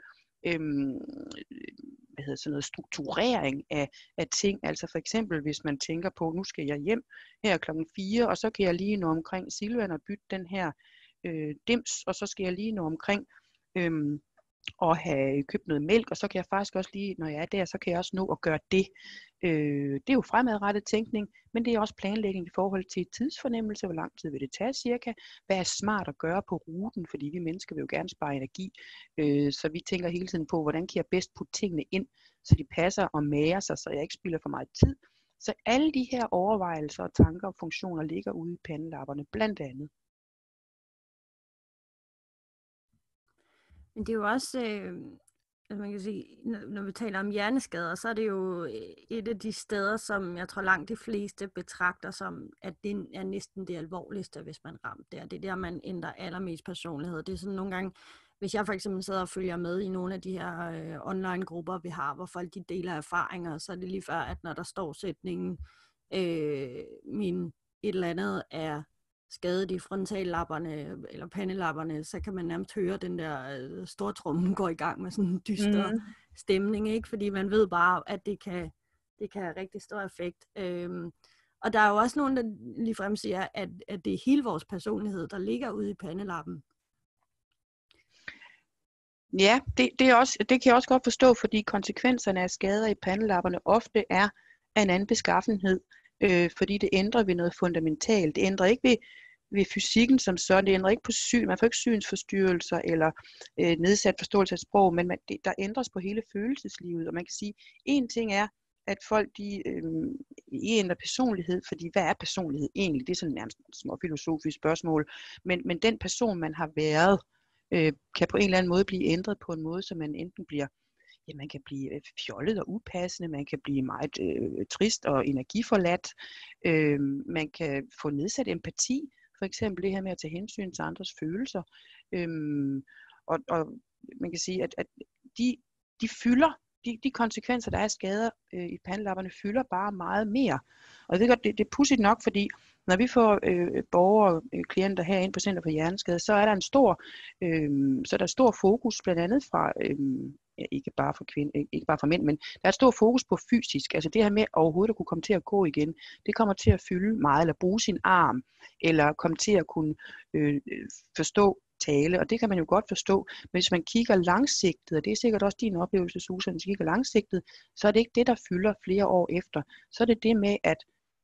Noget strukturering af ting, altså for eksempel hvis man tænker på, nu skal jeg hjem her 4:00, og så kan jeg lige nå omkring Silvan og bytte den her dims, og så skal jeg lige nå omkring og have købt noget mælk, og så kan jeg faktisk også lige, når jeg er der, så kan jeg også nå at gøre det. Det er jo fremadrettet tænkning, men det er også planlægning i forhold til tidsfornemmelse, hvor lang tid vil det tage cirka, hvad er smart at gøre på ruten, fordi vi mennesker vil jo gerne spare energi, så vi tænker hele tiden på, hvordan kan jeg bedst putte tingene ind, så de passer og mager sig, så jeg ikke spilder for meget tid. Så alle de her overvejelser og tanker og funktioner ligger ude i pandelapperne, blandt andet. Men det er jo også Altså man kan sige, når vi taler om hjerneskader, så er det jo et af de steder, som jeg tror langt de fleste betragter som, at det er næsten det alvorligste, hvis man ramt der. Det er der, man ændrer allermest personlighed. Det er sådan nogle gange, hvis jeg for eksempel sidder og følger med i nogle af de her online-grupper, vi har, hvor folk de deler erfaringer, så er det lige før, at når der står sætningen, min et eller andet er skadet i frontallapperne eller pandelapperne, så kan man nærmest høre den der stortrummen går i gang med sådan en dyster stemning, ikke? Fordi man ved bare, at det kan have rigtig stor effekt. Og der er jo også nogen, der ligefrem siger, at det er hele vores personlighed, der ligger ude i pandelappen. Ja, det kan jeg også godt forstå, fordi konsekvenserne af skader i pandelapperne ofte er af en anden beskaffenhed, fordi det ændrer ved noget fundamentalt. Det ændrer ikke ved fysikken som sådan, det ændrer ikke på syn, man får ikke synsforstyrrelser eller nedsat forståelse af sprog, men der ændres på hele følelseslivet, og man kan sige, en ting er, at folk de ændrer personlighed, fordi hvad er personlighed egentlig? Det er sådan nærmest et små filosofisk spørgsmål, men den person, man har været, kan på en eller anden måde blive ændret på en måde, så man enten bliver, ja, man kan blive fjollet og upassende, man kan blive meget trist og energiforladt, man kan få nedsat empati, for eksempel det her med at tage hensyn til andres følelser, og man kan sige, at de fylder, de konsekvenser, der er af skader i pandelapperne, fylder bare meget mere. Og jeg ved godt, det er pudsigt nok, fordi når vi får borgere, klienter herinde på Center for Hjerneskade, så er der stor fokus, blandt andet fra, ikke bare for kvinder, ikke bare for mænd, men der er et stort fokus på fysisk, altså det her med overhovedet at kunne komme til at gå igen, det kommer til at fylde meget, eller bruge sin arm, eller komme til at kunne forstå tale, og det kan man jo godt forstå, men hvis man kigger langsigtet, og det er sikkert også din oplevelse, Susan, hvis man kigger langsigtet, så er det ikke det, der fylder flere år efter. Så er det det med, at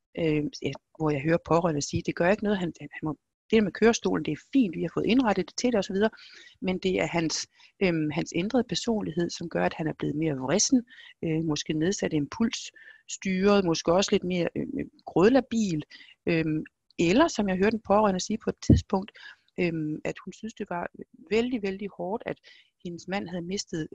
hvor jeg hører pårørende sige, det gør ikke noget, han må, det med kørestolen, det er fint, vi har fået indrettet det til det osv., men det er hans ændrede personlighed, som gør, at han er blevet mere vrissen, måske nedsat impulsstyret, måske også lidt mere grødlabil, eller som jeg hørte en pårørende sige på et tidspunkt, at hun synes, det var vældig, vældig hårdt, at hendes mand havde mistet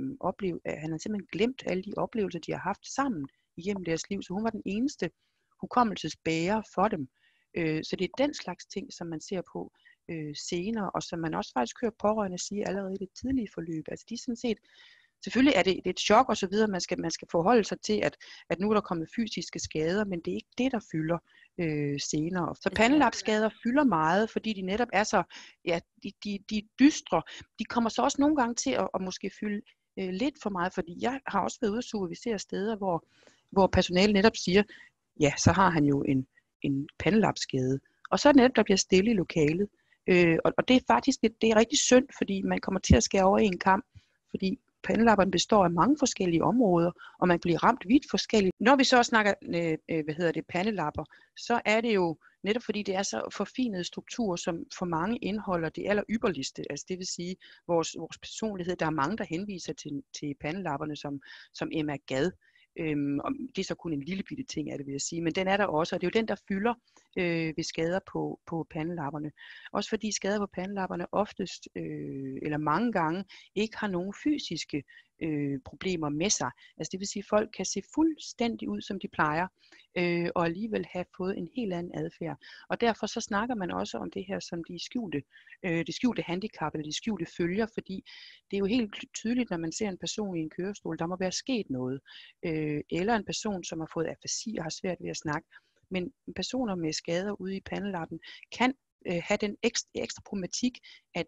at han havde simpelthen glemt alle de oplevelser, de har haft sammen igennem deres liv, så hun var den eneste hukommelsesbærer for dem. Så det er den slags ting, som man ser på senere, og som man også faktisk hører pårørende sige allerede i det tidlige forløb. Altså de er sådan set, selvfølgelig er det et chok og så videre, man skal forholde sig til, at nu er der kommet fysiske skader, men det er ikke det, der fylder senere. Så pandelapskader fylder meget, fordi de netop er så, ja, de er dystre. De kommer så også nogle gange til at måske fylde lidt for meget, fordi jeg har også været ude at supervisere steder, hvor personalet netop siger, ja, så har han jo en pandelapskade. Og så er det netop, der bliver stille i lokalet. Og det er faktisk det er rigtig synd, fordi man kommer til at skære over en kam, fordi pandelapperne består af mange forskellige områder, og man bliver ramt vidt forskelligt. Når vi så snakker pandelapper, så er det jo netop fordi det er så forfinede strukturer, som for mange indeholder det aller ypperligste, altså det vil sige vores personlighed. Der er mange, der henviser til pandelapperne som Emma Gad. Og det er så kun en lille bitte ting, er det vil jeg sige, men den er der også, og det er jo den, der fylder ved skader på pandelapperne. Også fordi skader på pandelapperne oftest, eller mange gange, ikke har nogen fysiske problemer med sig. Altså det vil sige, at folk kan se fuldstændig ud, som de plejer, og alligevel have fået en helt anden adfærd. Og derfor så snakker man også om det her som de skjulte handicap, eller de skjulte følger, fordi det er jo helt tydeligt, når man ser en person i en kørestol, der må være sket noget. Eller en person, som har fået afasi og har svært ved at snakke. Men personer med skader ude i pandelappen kan have den ekstra problematik,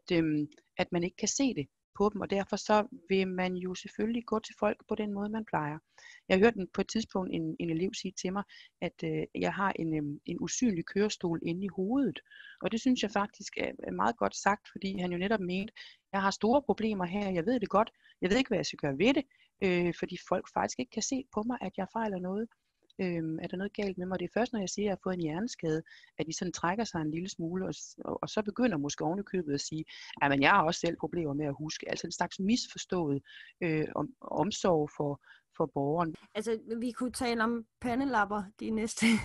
at man ikke kan se det på dem, og derfor så vil man jo selvfølgelig gå til folk på den måde, man plejer. Jeg hørte på et tidspunkt en elev sige til mig, at jeg har en usynlig kørestol inde i hovedet, og det synes jeg faktisk er meget godt sagt, fordi han jo netop mente, jeg har store problemer her, jeg ved det godt, jeg ved ikke, hvad jeg skal gøre ved det, fordi folk faktisk ikke kan se på mig, at jeg fejler noget. Er der noget galt med mig? Det er først, når jeg siger, at jeg har fået en hjerneskade, at de sådan trækker sig en lille smule, og så begynder måske ovenikøbet at sige, at jeg har også selv problemer med at huske. Altså en slags misforstået omsorg for borgeren. Altså, vi kunne tale om pandelapper de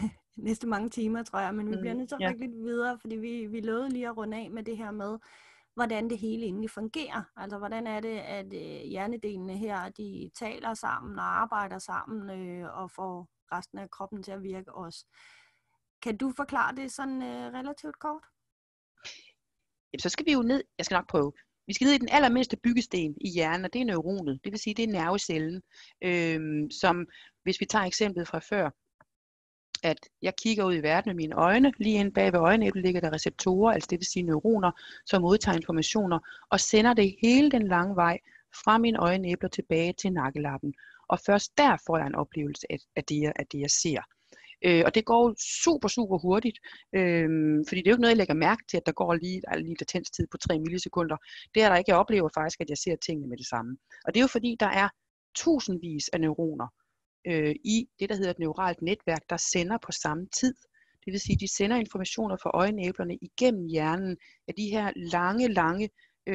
næste mange timer, tror jeg, men vi bliver nødt til at række lidt videre, fordi vi lovede lige at runde af med det her med, hvordan det hele egentlig fungerer. Altså, hvordan er det, at hjernedelene her, de taler sammen og arbejder sammen og får resten af kroppen til at virke også. Kan du forklare det sådan relativt kort? Jamen, så skal vi jo ned, jeg skal nok prøve. Vi skal ned i den allermindste byggesten i hjernen, og det er neuronet. Det vil sige, det er nervecellen, som, hvis vi tager eksemplet fra før, at jeg kigger ud i verden med mine øjne. Lige inde bag ved øjenæblet ligger der receptorer, altså det vil sige neuroner, som modtager informationer og sender det hele den lange vej fra mine øjenæbler tilbage til nakkelappen. Og først der får jeg en oplevelse af det, jeg ser. Og det går super, super hurtigt, fordi det er jo ikke noget, jeg lægger mærke til, at der går lige latenstid på 3 millisekunder. Det er der ikke. Jeg oplever faktisk, at jeg ser tingene med det samme. Og det er jo fordi, der er tusindvis af neuroner i det, der hedder et neuralt netværk, der sender på samme tid. Det vil sige, de sender informationer fra øjenæblerne igennem hjernen af de her lange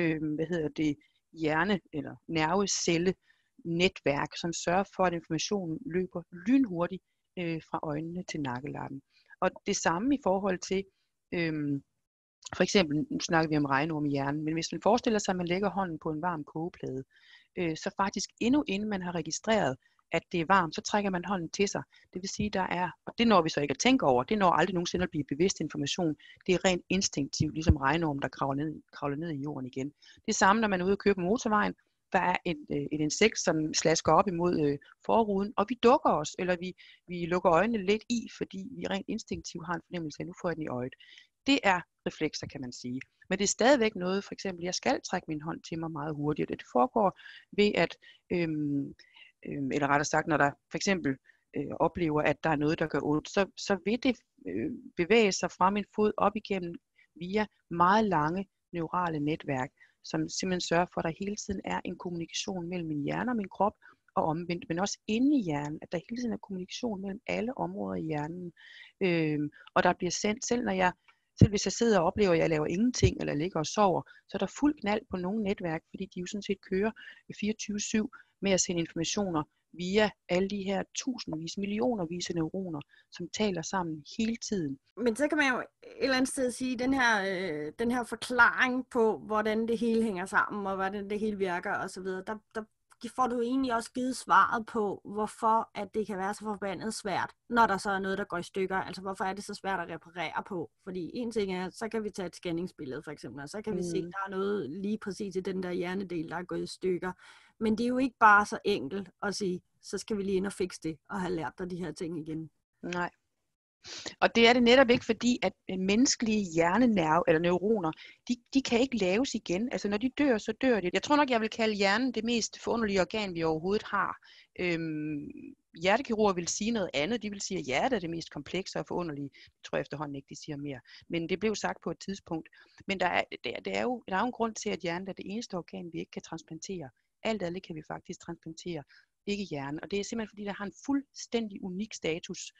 hjerne- eller nervecelle-netværk, som sørger for, at informationen løber lynhurtigt fra øjnene til nakkelappen. Og det samme i forhold til, for eksempel, nu snakker vi om regnorm i hjernen, men hvis man forestiller sig, at man lægger hånden på en varm kogeplade, så faktisk endnu inden man har registreret, at det er varmt, så trækker man hånden til sig. Det vil sige, der er, og det når vi så ikke at tænke over, det når aldrig nogensinde at blive bevidst information. Det er rent instinktivt, ligesom regnormen, der kravler ned i jorden igen. Det samme, når man er ude og køre på motorvejen, der er et insekt, som slasker op imod forruden, og vi dukker os, eller vi lukker øjnene lidt i, fordi vi rent instinktivt har en fornemmelse af, at nu får jeg den i øjet. Det er reflekser, kan man sige. Men det er stadigvæk noget, for eksempel, jeg skal trække min hånd til mig meget hurtigt. Det foregår ved at, eller rettere sagt, når der for eksempel oplever, at der er noget, der gør ondt, så vil det bevæge sig fra min fod op igennem via meget lange neurale netværk, som simpelthen sørger for, at der hele tiden er en kommunikation mellem min hjerne og min krop, og omvendt, men også inde i hjernen, at der hele tiden er kommunikation mellem alle områder i hjernen. Og der bliver sendt, selv hvis jeg sidder og oplever, at jeg laver ingenting, eller ligger og sover, så er der fuld knald på nogle netværk, fordi de jo sådan set kører 24/7 med at sende informationer via alle de her tusindvis, millionervis af neuroner, som taler sammen hele tiden. Men så kan man jo et eller andet sted sige, den her forklaring på, hvordan det hele hænger sammen, og hvordan det hele virker osv., der får du egentlig også givet svaret på, hvorfor at det kan være så forbandet svært, når der så er noget, der går i stykker. Altså hvorfor er det så svært at reparere på? Fordi en ting er, så kan vi tage et scanningsbillede for eksempel, og så kan vi se, at der er noget lige præcis i den der hjernedel, der er gået i stykker. Men det er jo ikke bare så enkelt at sige, så skal vi lige ind og fikse det, og have lært dig de her ting igen. Nej. Og det er det netop ikke, fordi at menneskelige hjernenerve eller neuroner, de kan ikke laves igen. Altså når de dør, så dør de. Jeg tror nok, jeg vil kalde hjernen det mest forunderlige organ, vi overhovedet har. Hjertekirurger vil sige noget andet. De vil sige, at hjertet er det mest komplekse og forunderlige. Det tror jeg efterhånden ikke, de siger mere. Men det blev sagt på et tidspunkt. Men der er jo en grund til, at hjernen er det eneste organ, vi ikke kan transplantere. Alt andet kan vi faktisk transplantere. Ikke hjernen. Og det er simpelthen fordi, der har en fuldstændig unik status,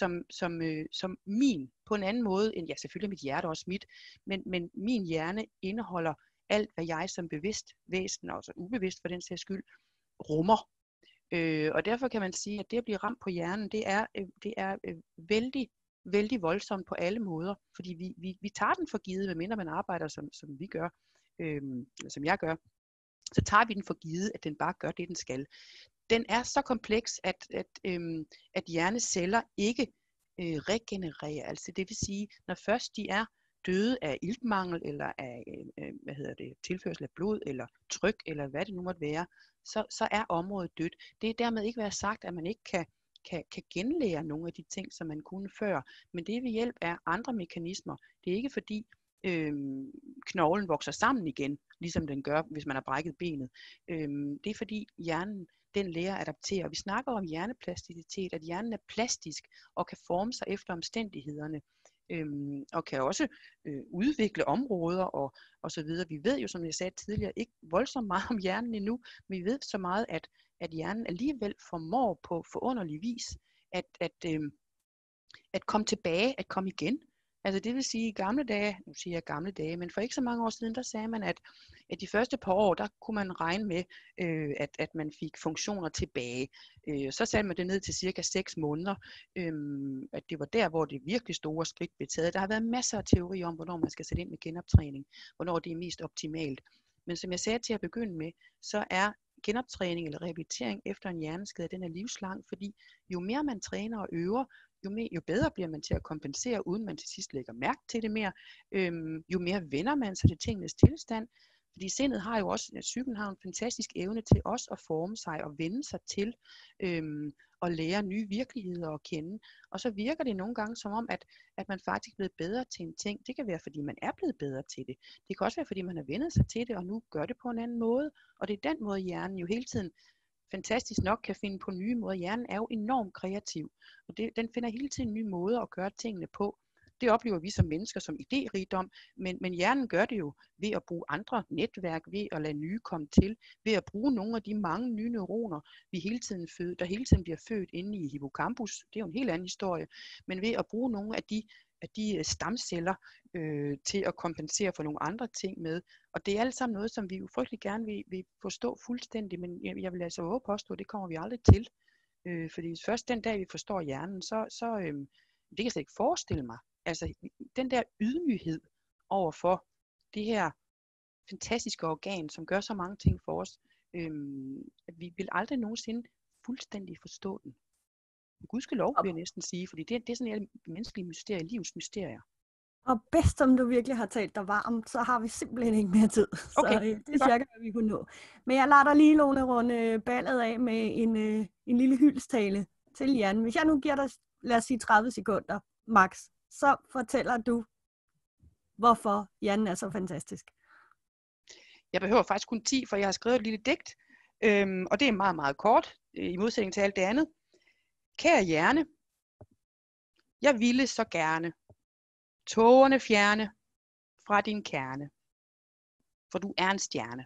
som min, på en anden måde, end selvfølgelig mit hjerte også mit, men min hjerne indeholder alt, hvad jeg som bevidst væsen, og også ubevidst for den sags skyld, rummer. Og derfor kan man sige, at det at blive ramt på hjernen, det er vældig, vældig voldsomt på alle måder, fordi vi tager den for givet, medmindre man arbejder, som vi gør, som jeg gør, så tager vi den for givet, at den bare gør det, den skal. Den er så kompleks, at hjerneceller ikke regenererer. Altså det vil sige, når først de er døde af iltmangel, eller af tilførsel af blod, eller tryk, eller hvad det nu måtte være, så er området dødt. Det er dermed ikke været sagt, at man ikke kan genlære nogle af de ting, som man kunne før. Men det er ved hjælp af andre mekanismer. Det er ikke fordi knoglen vokser sammen igen, ligesom den gør, hvis man har brækket benet. Det er fordi hjernen, den lærer at adaptere. Vi snakker om hjerneplasticitet, at hjernen er plastisk og kan forme sig efter omstændighederne, og kan også udvikle områder og så videre. Vi ved jo, som jeg sagde tidligere, ikke voldsomt meget om hjernen endnu, men vi ved så meget, at hjernen alligevel formår på forunderlig vis at komme tilbage, at komme igen. Altså det vil sige, i gamle dage, nu siger jeg gamle dage, men for ikke så mange år siden, der sagde man, at de første par år, der kunne man regne med, at man fik funktioner tilbage. Så satte man det ned til cirka 6 måneder, at det var der, hvor det virkelig store skridt blev taget. Der har været masser af teorier om, hvornår man skal sætte ind med genoptræning, hvornår det er mest optimalt. Men som jeg sagde til at begynde med, så er genoptræning eller rehabilitering efter en hjerneskade, den er livslang, fordi jo mere man træner og øver, jo bedre bliver man til at kompensere, uden man til sidst lægger mærke til det mere. Jo mere vender man sig til tingenes tilstand. Fordi sindet har jo også, psyken har en fantastisk evne til også at forme sig og vende sig til at lære nye virkeligheder at kende. Og så virker det nogle gange som om, at man faktisk er blevet bedre til en ting. Det kan være, fordi man er blevet bedre til det. Det kan også være, fordi man har vendet sig til det, og nu gør det på en anden måde. Og det er den måde, hjernen jo hele tiden fantastisk nok kan finde på nye måder. Hjernen er jo enormt kreativ, og den finder hele tiden nye måder at gøre tingene på. Det oplever vi som mennesker som idérigdom, men hjernen gør det jo ved at bruge andre netværk, ved at lade nye komme til, ved at bruge nogle af de mange nye neuroner, der hele tiden bliver født inde i hippocampus. Det er jo en helt anden historie, men ved at bruge nogle af de stamceller til at kompensere for nogle andre ting med. Og det er alt sammen noget, som vi jo frygtelig gerne vil forstå fuldstændig, men jeg vil altså våge påstå, at det kommer vi aldrig til. Fordi først den dag, vi forstår hjernen, det kan jeg slet ikke forestille mig. Altså den der ydmyghed overfor det her fantastiske organ, som gør så mange ting for os, at vi vil aldrig nogensinde fuldstændig forstå den. Gudskelov vil jeg næsten sige, fordi det er sådan et menneskeligt mysterie, livs mysterier. Og bedst som du virkelig har talt dig varmt, så har vi simpelthen ikke mere tid. Okay, så det er cirka, hvad vi kunne nå. Men jeg lader dig lige, Lone, runde ballet af med en lille hyldestale til hjernen. Hvis jeg nu giver dig, lad os sige 30 sekunder, max, så fortæller du, hvorfor hjernen er så fantastisk. Jeg behøver faktisk kun 10, for jeg har skrevet et lille digt, og det er meget, meget kort, i modsætning til alt det andet. Kære hjerne, jeg ville så gerne tågerne fjerne fra din kerne, for du er en stjerne.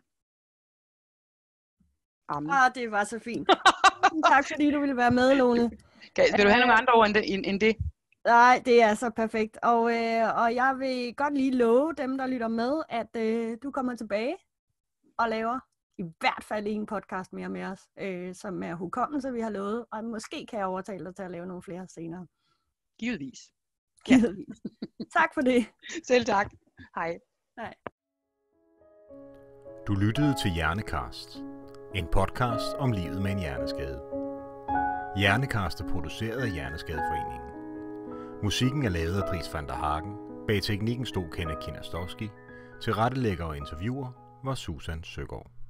Amen. Det var så fint. Tak fordi du ville være med, Lone. Vil du have nogle andre ord end det? Nej, det er så perfekt. Og jeg vil godt lige love dem, der lytter med, at du kommer tilbage og laver i hvert fald en podcast mere med os, som er hukommelse, vi har lovet. Og måske kan jeg overtale dig til at lave nogle flere senere. Givetvis. Givetvis. Tak for det. Selv tak. Hej. Hej. Du lyttede til Hjernekast, en podcast om livet med en hjerneskade. Hjernekast er produceret af Hjerneskadeforeningen. Musikken er lavet af Dries van der Hagen. Bag teknikken stod Kenneth Kinastowski. Tilrettelægger og interviewer var Susan Søgaard.